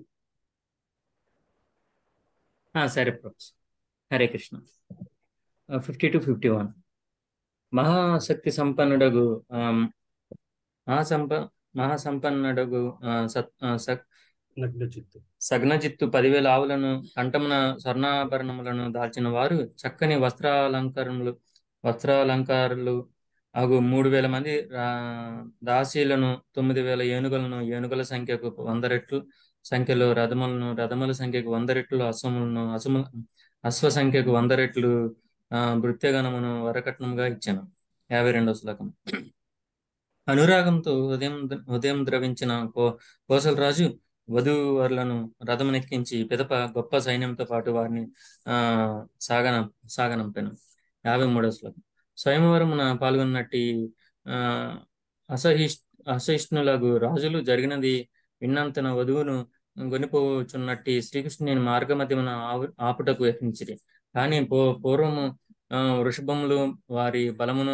సరే Prabhu. Hare Krishna. Fifty two fifty one మహాశక్తి సంపన్నుడగు మహాసంప మహాసంపన్నుడగు సత్ నగ్నజిత్తు సగ్నజిత్తు పదివేల ఆవులను కంఠమున స్వర్ణాభరణములను దాల్చిన వారు చక్కని వస్త్రాలంకరములు వస్త్రాలంకారులు అగు మూడు వేల మంది దాసీలను, తొమ్మిది వేల ఏనుగులను, ఏనుగుల సంఖ్యకు వంద రెట్లు సంఖ్యలో రథములను, రథముల సంఖ్యకు వంద రెట్లు అశ్వములను, అశ్వము అశ్వ సంఖ్యకు వంద రెట్లు ఆ భృత్యగణమును వరకట్నంగా ఇచ్చాను. యాభై రెండవ శ్లోకం. అనురాగంతో ఉదయం ఉదయం ద్రవించిన కో కోసలరాజు వధూవరులను రథమునెక్కించి పిదప గొప్ప సైన్యంతో పాటు వారిని ఆ సాగన సాగనంపాను. యాభై మూడవ శ్లోకం. స్వయంవరమున పాల్గొన్నట్టి ఆ అసహిష్ అసహిష్ణులకు రాజులు జరిగినది విన్నంతన వధువును గొనిపోచున్నట్టి శ్రీకృష్ణుని మార్గమధ్యమున ఆవు ఆపుటకు యత్నించిరి. కానీ పూ పూర్వము ఆ, వృషభములు వారి బలమును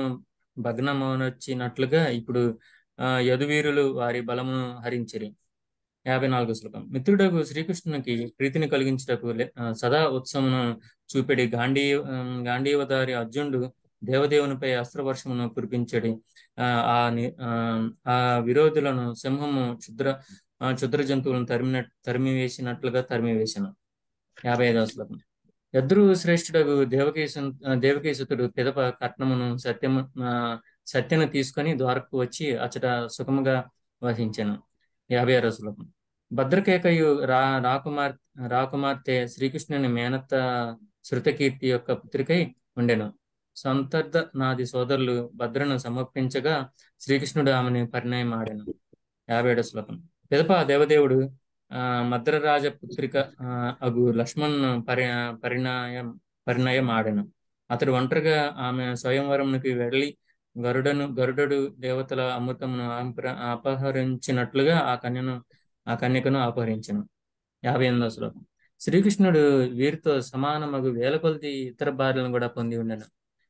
భగ్నమనొచ్చినట్లుగా ఇప్పుడు ఆ యదువీరులు వారి బలమును హరించిరి. యాభై నాలుగు శ్లోకం. మిత్రుడకు శ్రీకృష్ణునికి ప్రీతిని కలిగించుటకు లే- ఆ, సదా ఉత్సవమును చూపెడి గాంధీ గాంధీవధారి అర్జునుడు దేవదేవునిపై అస్త్రవర్షమును కురిపించడి. ఆ ఆ ని- ఆ, ఆ విరోధులను సింహము క్షుద్ర ఆ, క్షుద్ర జంతువులను తరిమిన తరిమివేసినట్లుగా తరిమివేసెను. యాభై ఐదవ శ్లోకం. యద్రు శ్రేష్ఠుడగు దేవకీసు దేవకీసుతుడు పిదప కట్నమును సత్యము ఆ, సత్యను తీసుకొని ద్వారకు వచ్చి అచట సుఖముగా వహించెను. యాభై ఆరో శ్లోకం. భద్రకేకయు రా రాకుమార్ రాకుమార్తె శ్రీకృష్ణుని మేనత్త శృతకీర్తి యొక్క పుత్రికై ఉండెను. సంతర్ధ నాది సోదరులు భద్రను సమర్పించగా శ్రీకృష్ణుడు ఆమెను పరిణయం ఆడెను. యాభై ఏడో శ్లోకం. పిదప దేవదేవుడు ఆ మద్రరాజ పుత్రిక ఆ, అగు లక్ష్మణ్ పరి పరిణయం పరిణయం ఆడెను. అతడు ఒంటరిగా ఆమె స్వయంవరమునికి వెళ్ళి గరుడను గరుడడు దేవతల అమృతమును అపహ- అపహరించినట్లుగా ఆ కన్యను ఆ కన్యకను అపహరించెను. యాభై ఎనిమిదవ శ్లోకం. శ్రీకృష్ణుడు వీరితో సమానమగు వేల కొలది ఇతర భార్యలను కూడా పొంది ఉండెను.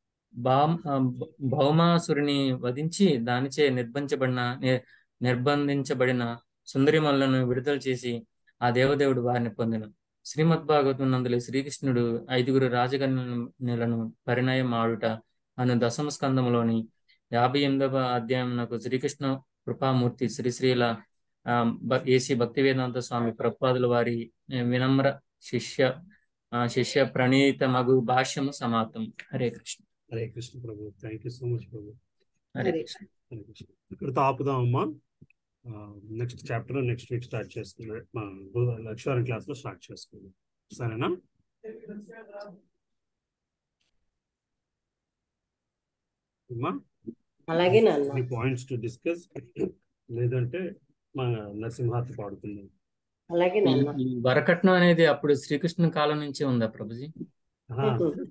భామ భౌమాసురుని వధించి దానిచే నిర్బంధించబడిన ని- నిర్బంధించబడిన సుందరిమల్లను విడుదల చేసి ఆ దేవదేవుడు వారిని పొందెను. శ్రీమద్భాగవతం నందులి శ్రీకృష్ణుడు ఐదుగురు రాజకన్యలను పరిణయం ఆడుట అను దశమ స్కందములోని యాభై ఎనిమిదవ అధ్యాయమునకు శ్రీకృష్ణ కృపామూర్తి శ్రీశ్రీల ఆ, బ- ఏసి భక్తివేదాంత స్వామి ప్రభుపాదుల వారి ఆ, వినమ్ర శిష్య ఆ, శిష్య ప్రణీత మగు భాష్యము సమాప్తం. Hare Krishna. Hare Krishna Prabhu. Thank you so much Prabhu. Hare Hare Krishna. Hare Krishna. ఇక్కడితో ఆపుదాం అమ్మా. Next chapter next week start చేసుకుందాం. మా లక్ష్యారం క్లాస్ లో స్టార్ట్ చేసుకుందాం. సరేనా? అమ్మా, అలాగే నాన్న. మీ పాయింట్స్ టు డిస్కస్, లేదంటే మా నరసింహార్తి పాడుకుందాం. అలాగే ఈ నాన్న. ఈ వరకట్నం అనేది అప్పుడు శ్రీకృష్ణ కాలం నుంచే ఉందా ప్రభుజీ? ఆహా.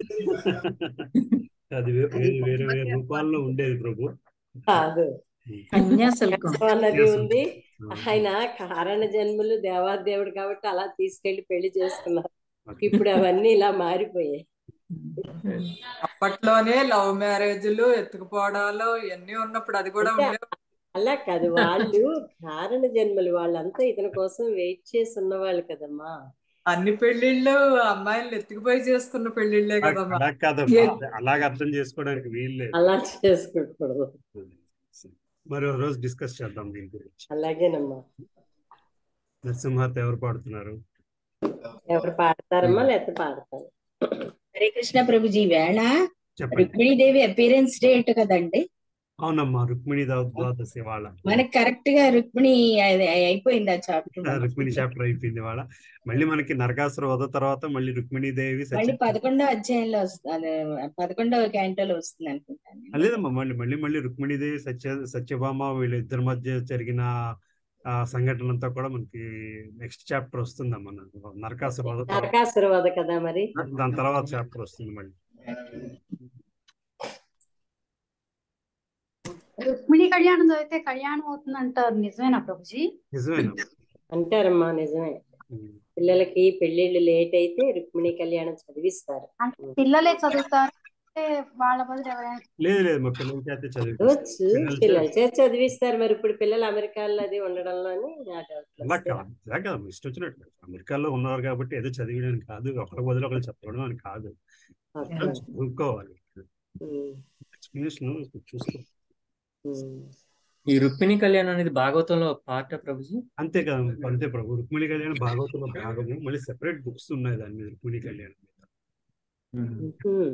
అది వే- వేరే వేరే వేరే రూపాల్లో ఉండేది ప్రభు. కాదు, కన్యాశుల్కం. అన్నది ఉంది. ఆయన కారణ జన్మలు దేవాదేవుడు కాబట్టి అలా తీసుకెళ్లి పెళ్లి చేసుకున్నారు. ఇప్పుడు అవన్నీ ఇలా మారిపోయాయి. అప్పట్లోనే లవ్ మ్యారేజ్లు ఎత్తుకుపోవడాలు ఇవన్నీ ఉన్నప్పుడు అది కూడా అంటే ఉండే. అలా కాదు, వాళ్ళు కారణ జన్మలు, వాళ్ళంతా ఇతని కోసం వెయిట్ చేసి ఉన్నవాళ్ళు కదమ్మా. అన్ని పెళ్లిళ్ళు అమ్మాయిలు ఎత్తుకుపోయి చేసుకున్న పెళ్లిళ్ళే కదమ్మా. అలా కాదమ్మా, అలాగ అర్థం చేసుకోవడానికి వీలు లేదు. అలా చేసుకోకూడదు. మరి ఒక రోజు డిస్కస్ చేద్దాం దీని గురించి. అలాగేనమ్మా. నరసింహార్తి ఎవరు పాడుతున్నారు? ఎవరు పాడతారమ్మా లేకపోతే పాడతారు? హరే కృష్ణ ప్రభుజీ. వేళ చెప్పండి. రుక్మిణీదేవి అపీరెన్స్ డేట్ కదండి. అవునమ్మా, రుక్మిణి ద్వాదశి వాళ్ళ మనకి కరెక్ట్ గా రుక్మిణి అది అయిపోయింది ఆ చాప్టర్. రుక్మిణి చాప్టర్ అయిపోయింది వాళ్ళ. మళ్ళీ మనకి నరకాసుర వధ తర్వాత మళ్ళీ రుక్మిణీ దేవి మళ్ళీ సత్య పదకొండో అధ్యాయంలో వస్తుంది, పదకొండవ క్యాంటోలో వస్తుంది అనుకుంటాను. లేదమ్మా, మళ్ళీ మళ్ళీ మళ్ళీ రుక్మిణీ దేవి సత్య సత్యభామ వీళ్ళిద్దరి మధ్య జరిగిన ఆ సంఘటన అంతా కూడా మనకి నెక్స్ట్ చాప్టర్ వస్తుందమ్మా. నాకు నరకాసుర వధ తర్వాత, నరకాసుర వధ కదా మరి. దాని తర్వాత చాప్టర్ వస్తుంది మళ్ళీ. రుక్మిణి కళ్యాణం చదివితే కళ్యాణం అవుతుంది అంటారు, నిజమేనా ప్రభుజీ? నిజమేనా? అంటారమ్మా, నిజమే. పిల్లలకి పెళ్లిళ్ళు లేట్ అయితే రుక్మిణి కళ్యాణం చదివిస్తారు. అంటే పిల్లలే చదువుతారు, అంటే వాళ్ళ బదులు ఎవరైనా? లేదు లేదు, మా పిల్లల చేత వచ్చు, పిల్లల చేత చదివిస్తారు. మరి ఇప్పుడు పిల్లలు అమెరికాలో అది ఉండడంలోని ఆ డౌట్లు అలా వస్తాయి. కాదు, అలా కాదు, ఇష్టం వచ్చినట్టు. అమెరికాలో ఉన్నారు కాబట్టి ఏదో చదివడం కాదు, ఒకరి బదులు ఒకరు చెప్పడం అని కాదు. ఓకే. చదువుకోవాలి, ఉమ్, ఎక్స్పీరియన్స్ చూసుకో. ఉమ్. ఈ రుక్మిణి కళ్యాణం అనేది భాగవతంలో పార్ట్ ప్రభుజీ? అంతే కదా, అంతే ప్రభు. రుక్మిణి కళ్యాణం భాగవతంలో భాగము, మళ్ళీ సెపరేట్ బుక్స్ ఉన్నాయి దాని మీద, రుక్మిణి కళ్యాణం మీద. ఉమ్.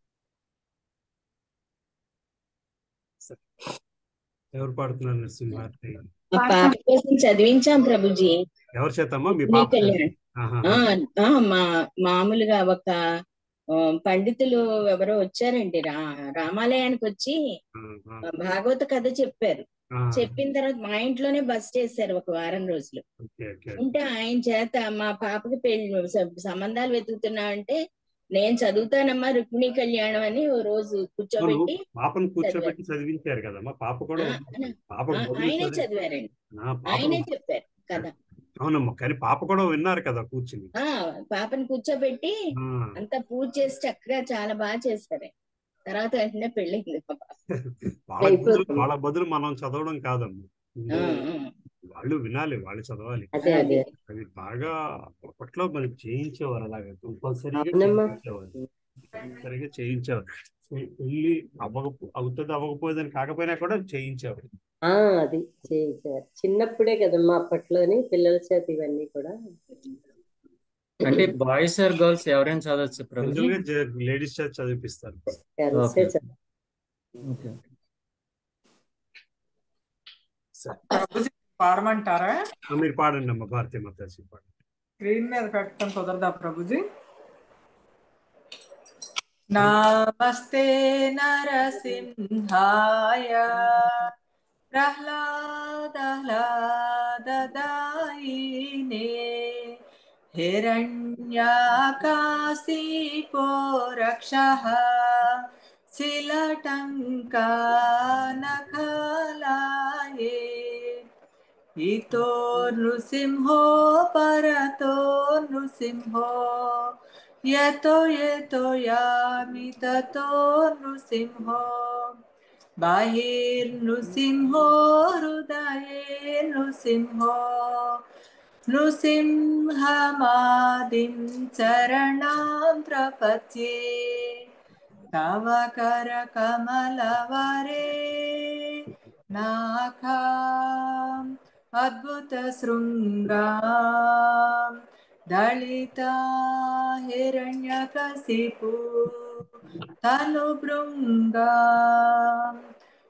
ఎవరు పాడుతున్నారు నరసింహార్తి? మా పాప కోసం చదివించాం ప్రభుజీ. ఎవరి చేతమ్మా? మీ రుక్మిణి పాప చేత? కళ్యాణం. ఆహా. ఆ, ఆ, మా మామూలుగా ఒక ఆ, పండితులు ఎవరో వచ్చారండి, రా రామాలయానికి వచ్చి ఆహా. ఆ, భాగవత కథ చెప్పారు. ఆ, చెప్పిన తర్వాత మా ఇంట్లోనే బస్ చేశారు ఒక వారం రోజులు. Okay okay. ఉంటే ఆయన చేత మా పాపకి పెళ్లి స- సంబంధాలు వెతుకుతున్నా అంటే, నేను చదువుతానమ్మా రుక్మిణి కళ్యాణం అని ఓ రోజు అవును, కూర్చోబెట్టి పాపను చదివారు. కూర్చోబెట్టి చదివించారు కదమ్మా. పాప కూడా ఆ, ఉంది. ఆ, పాపకు ఆ, బదులు ఆయనే చదివి చదివారండి, ఆ, పాపకు ఆయనే చెప్పారు కదా. అవునమ్మా, కానీ పాప కూడా విన్నారు కదా కూర్చుని. ఆ పాపని కూర్చోబెట్టి ఆ, అంతా పూజ చేసి చక్కగా చాలా బాగా చేస్తారు. తర్వాత వెంటనే పెళ్ళింది పాప. వాళ్ళ బదులు వాళ్ళ బదులు మనం చదవడం కాదమ్మా, ఆ, ముందు ఆ. వాళ్ళు వినాలి, వాళ్ళు చదవాలి. అదే అదే అవి బాగా అప్పట్లో మనకి చేయించేవారు, అలాగే కంపల్సరీగా అవునమ్మా. చేయించేవారు, కంపల్సరీగా చేయించేవారు. పెళ్ళి అవ్వకపో అవుతుంది అవ్వకపోయేదని కాకపోయినా కూడా చేయించేవారు. ఆ అది చేయించారు చిన్నప్పుడే కదమ్మా అప్పట్లోని పిల్లల చేత ఇవన్నీ కూడా. అంటే బాయ్స్ ఆర్ గర్ల్స్ ఎవరైనా చదవచ్చు ప్రభుజీ? జనరల్ గా లేడీస్ చేత చదివిపిస్తారు. కలిసే ఓకే చదువు. ఓకే సరే, ప్రభుజీ పాడమంటారా? ఆ, మీరు పాడండి అమ్మా, భారతీయ మాతాజీ పాడండి. స్క్రీన్ మీద పెట్టడం కుదరదా ప్రభుజీ? నమస్తే నరసింహాయ ప్రహ్లాదహ్లాదదాయినే హిరణ్యాకాశీపో రక్షః శిలటంకానఖలాయే ఇతో నృసింహో పరతో నృసింహో యతో యతో యామి తతో నృసింహో బహిర్నృసింహో హృదయే నృసింహో నృసింహమాదిం చరణాం ప్రపద్యే తవ కరకమలవరే నాఖాం అద్భుత శృంగాం దళితా హిరణ్యకశిపు తను భృంగాం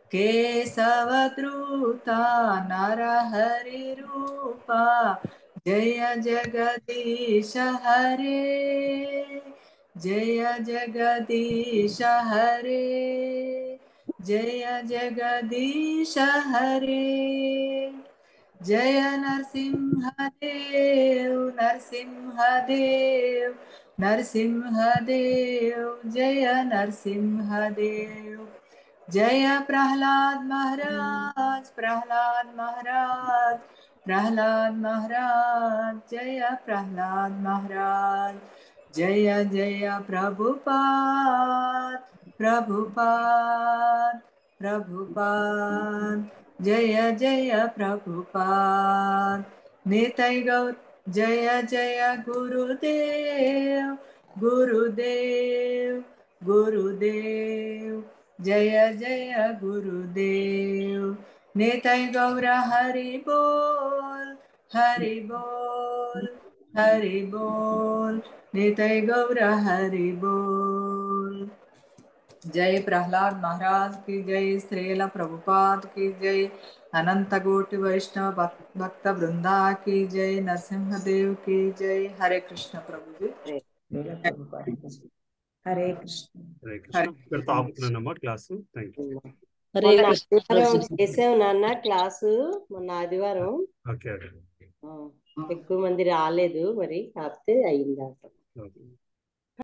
కేశవద్రుతా నరహరి రూపా జయ జగదీశ హరే జయ జగదీశ హరే జయ జగదీశ హరే జయ నరసింహదేవ్ నరసింహదేవ్ నరసింహదేవ్ జయ నరసింహదేవ్ జయ ప్రహ్లాద్ మహారాజ్ ప్రహ్లాద్ మహారాజ్ ప్రహ్లాద్ మహారాజ్ జయ ప్రహ్లాద్ మహారాజ్ జయ జయ ప్రభుపాద్ ప్రభుపాద్ ప్రభుపాద్ జయ జయ ప్రభుపాద్ నితై గౌర్ జయ జయ గురుదేవ్ గురుదేవ్ గురుదేవ్ జయ జయ గురుదేవ్ నితై గౌర హరి బోల్ హరి బోల్ హరి బోల్ నితై गौर हरि बोल। जय प्रहलाद महाराज की जय, श्रील प्रभुपाद की जय, अनंत कोटि वैष्णव भक्त वृंदा की जय, नरसिंह देव की जय। हरे कृष्ण प्रभु जी। हरे कृष्ण హరే కృష్ణ. ఇక్కడితో ఆపుతున్నానమ్మా క్లాసు. Thank you. హరే మొన్న కృష్ణ ఆదివారం ప్రభుజీ. చేసాం నాన్న క్లాసు, మొన్న ఆదివారం ఓకే ఓకే ఆ, ఎక్కువ మంది రాలేదు మరి, కాకపోతే అయిందా. ఓకే.